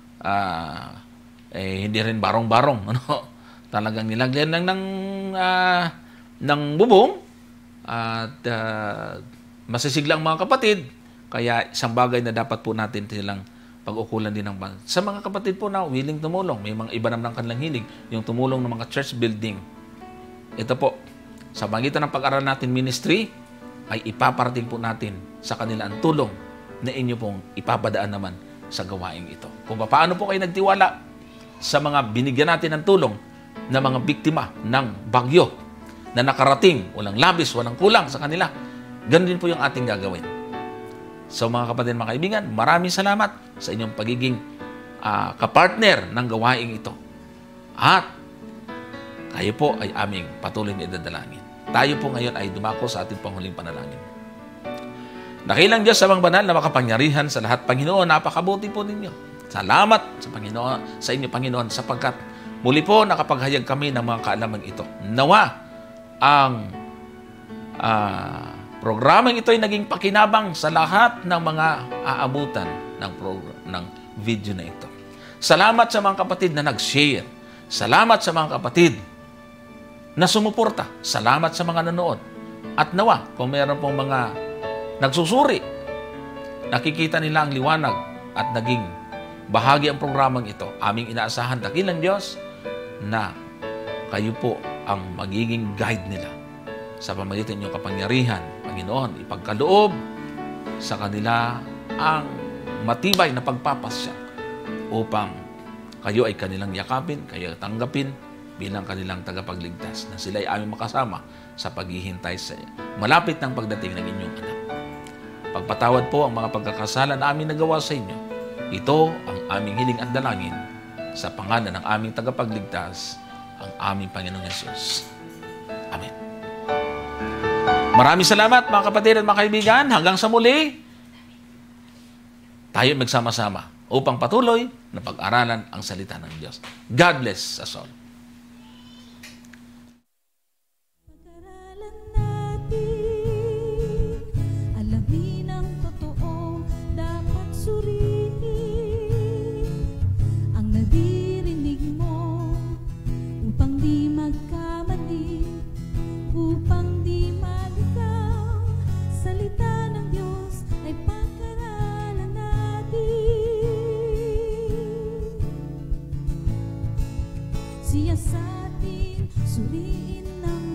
Speaker 1: hindi rin barong-barong. Ano? Talagang nilagyan lang ng bubong at masisiglang mga kapatid. Kaya isang bagay na dapat po natin silang pag-ukulan din ng bansa. Sa mga kapatid po na willing tumulong, may mga iba naman ng kanilang hilig, yung tumulong ng mga church building. Ito po, sa pagitan ng pag-aral natin ministry, ay ipaparating po natin sa kanila ang tulong na inyo pong ipapadaan naman sa gawaing ito. Kung paano po kayo nagtiwala sa mga binigyan natin ng tulong na mga biktima ng bagyo na nakarating, walang labis, walang kulang sa kanila, ganun din po yung ating gagawin. So mga kapatid, mga kaibigan, maraming salamat sa inyong pagiging kapartner ng gawaing ito. At kayo po ay aming patuloy na idadalangin. Tayo po ngayon ay dumako sa ating panghuling panalangin. Dakilang Diyos sa mga banal na makapangyarihan sa lahat, Panginoon, napakabuti po ninyo. Salamat sa Panginoon, sa inyo, Panginoon, sapagkat muli po nakapaghayag kami ng mga kaalamang ito. Nawa ang programang ito ay naging pakinabang sa lahat ng mga aabutan ng video na ito. Salamat sa mga kapatid na nag-share. Salamat sa mga kapatid na sumuporta. Salamat sa mga nanood. At nawa, kung mayroon pong mga nagsusuri, nakikita nila ang liwanag at naging bahagi ang programang ito. Aming inaasahan, dakilang Diyos, na kayo po ang magiging guide nila sa pamagitan ng kapangyarihan, Panginoon, ipagkaloob sa kanila ang matibay na pagpapasya upang kayo ay kanilang yakapin, kayo tanggapin bilang kanilang tagapagligtas, na sila ay aming makasama sa paghihintay sa malapit ng pagdating ng inyong anak. Pagpatawad po ang mga pagkakasala na aming nagawa sa inyo. Ito ang aming hiling at dalangin sa pangalan ng aming tagapagligtas, ang aming Panginoong Yesus. Amen. Maraming salamat mga kapatid at mga kaibigan. Hanggang sa muli, tayo magsama-sama upang patuloy na pag-aralan ang salita ng Diyos. God bless us all.
Speaker 7: Pag-aralan natin, alamin ang totoo, dapat suriin ang naririnig mo upang di magkamali, upang di maligaw. Salita ng Diyos ay pag-aralan natin. Siya sa atin suriin ng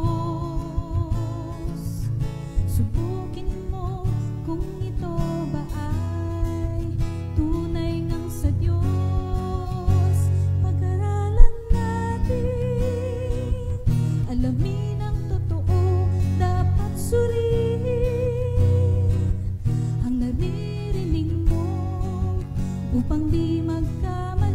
Speaker 7: lubos. Subukin mo kung ito ba ay tunay ng sa Diyos. Pag-aralan natin, alamin ang totoo, dapat suriin ang naririnig mo upang di magkamali.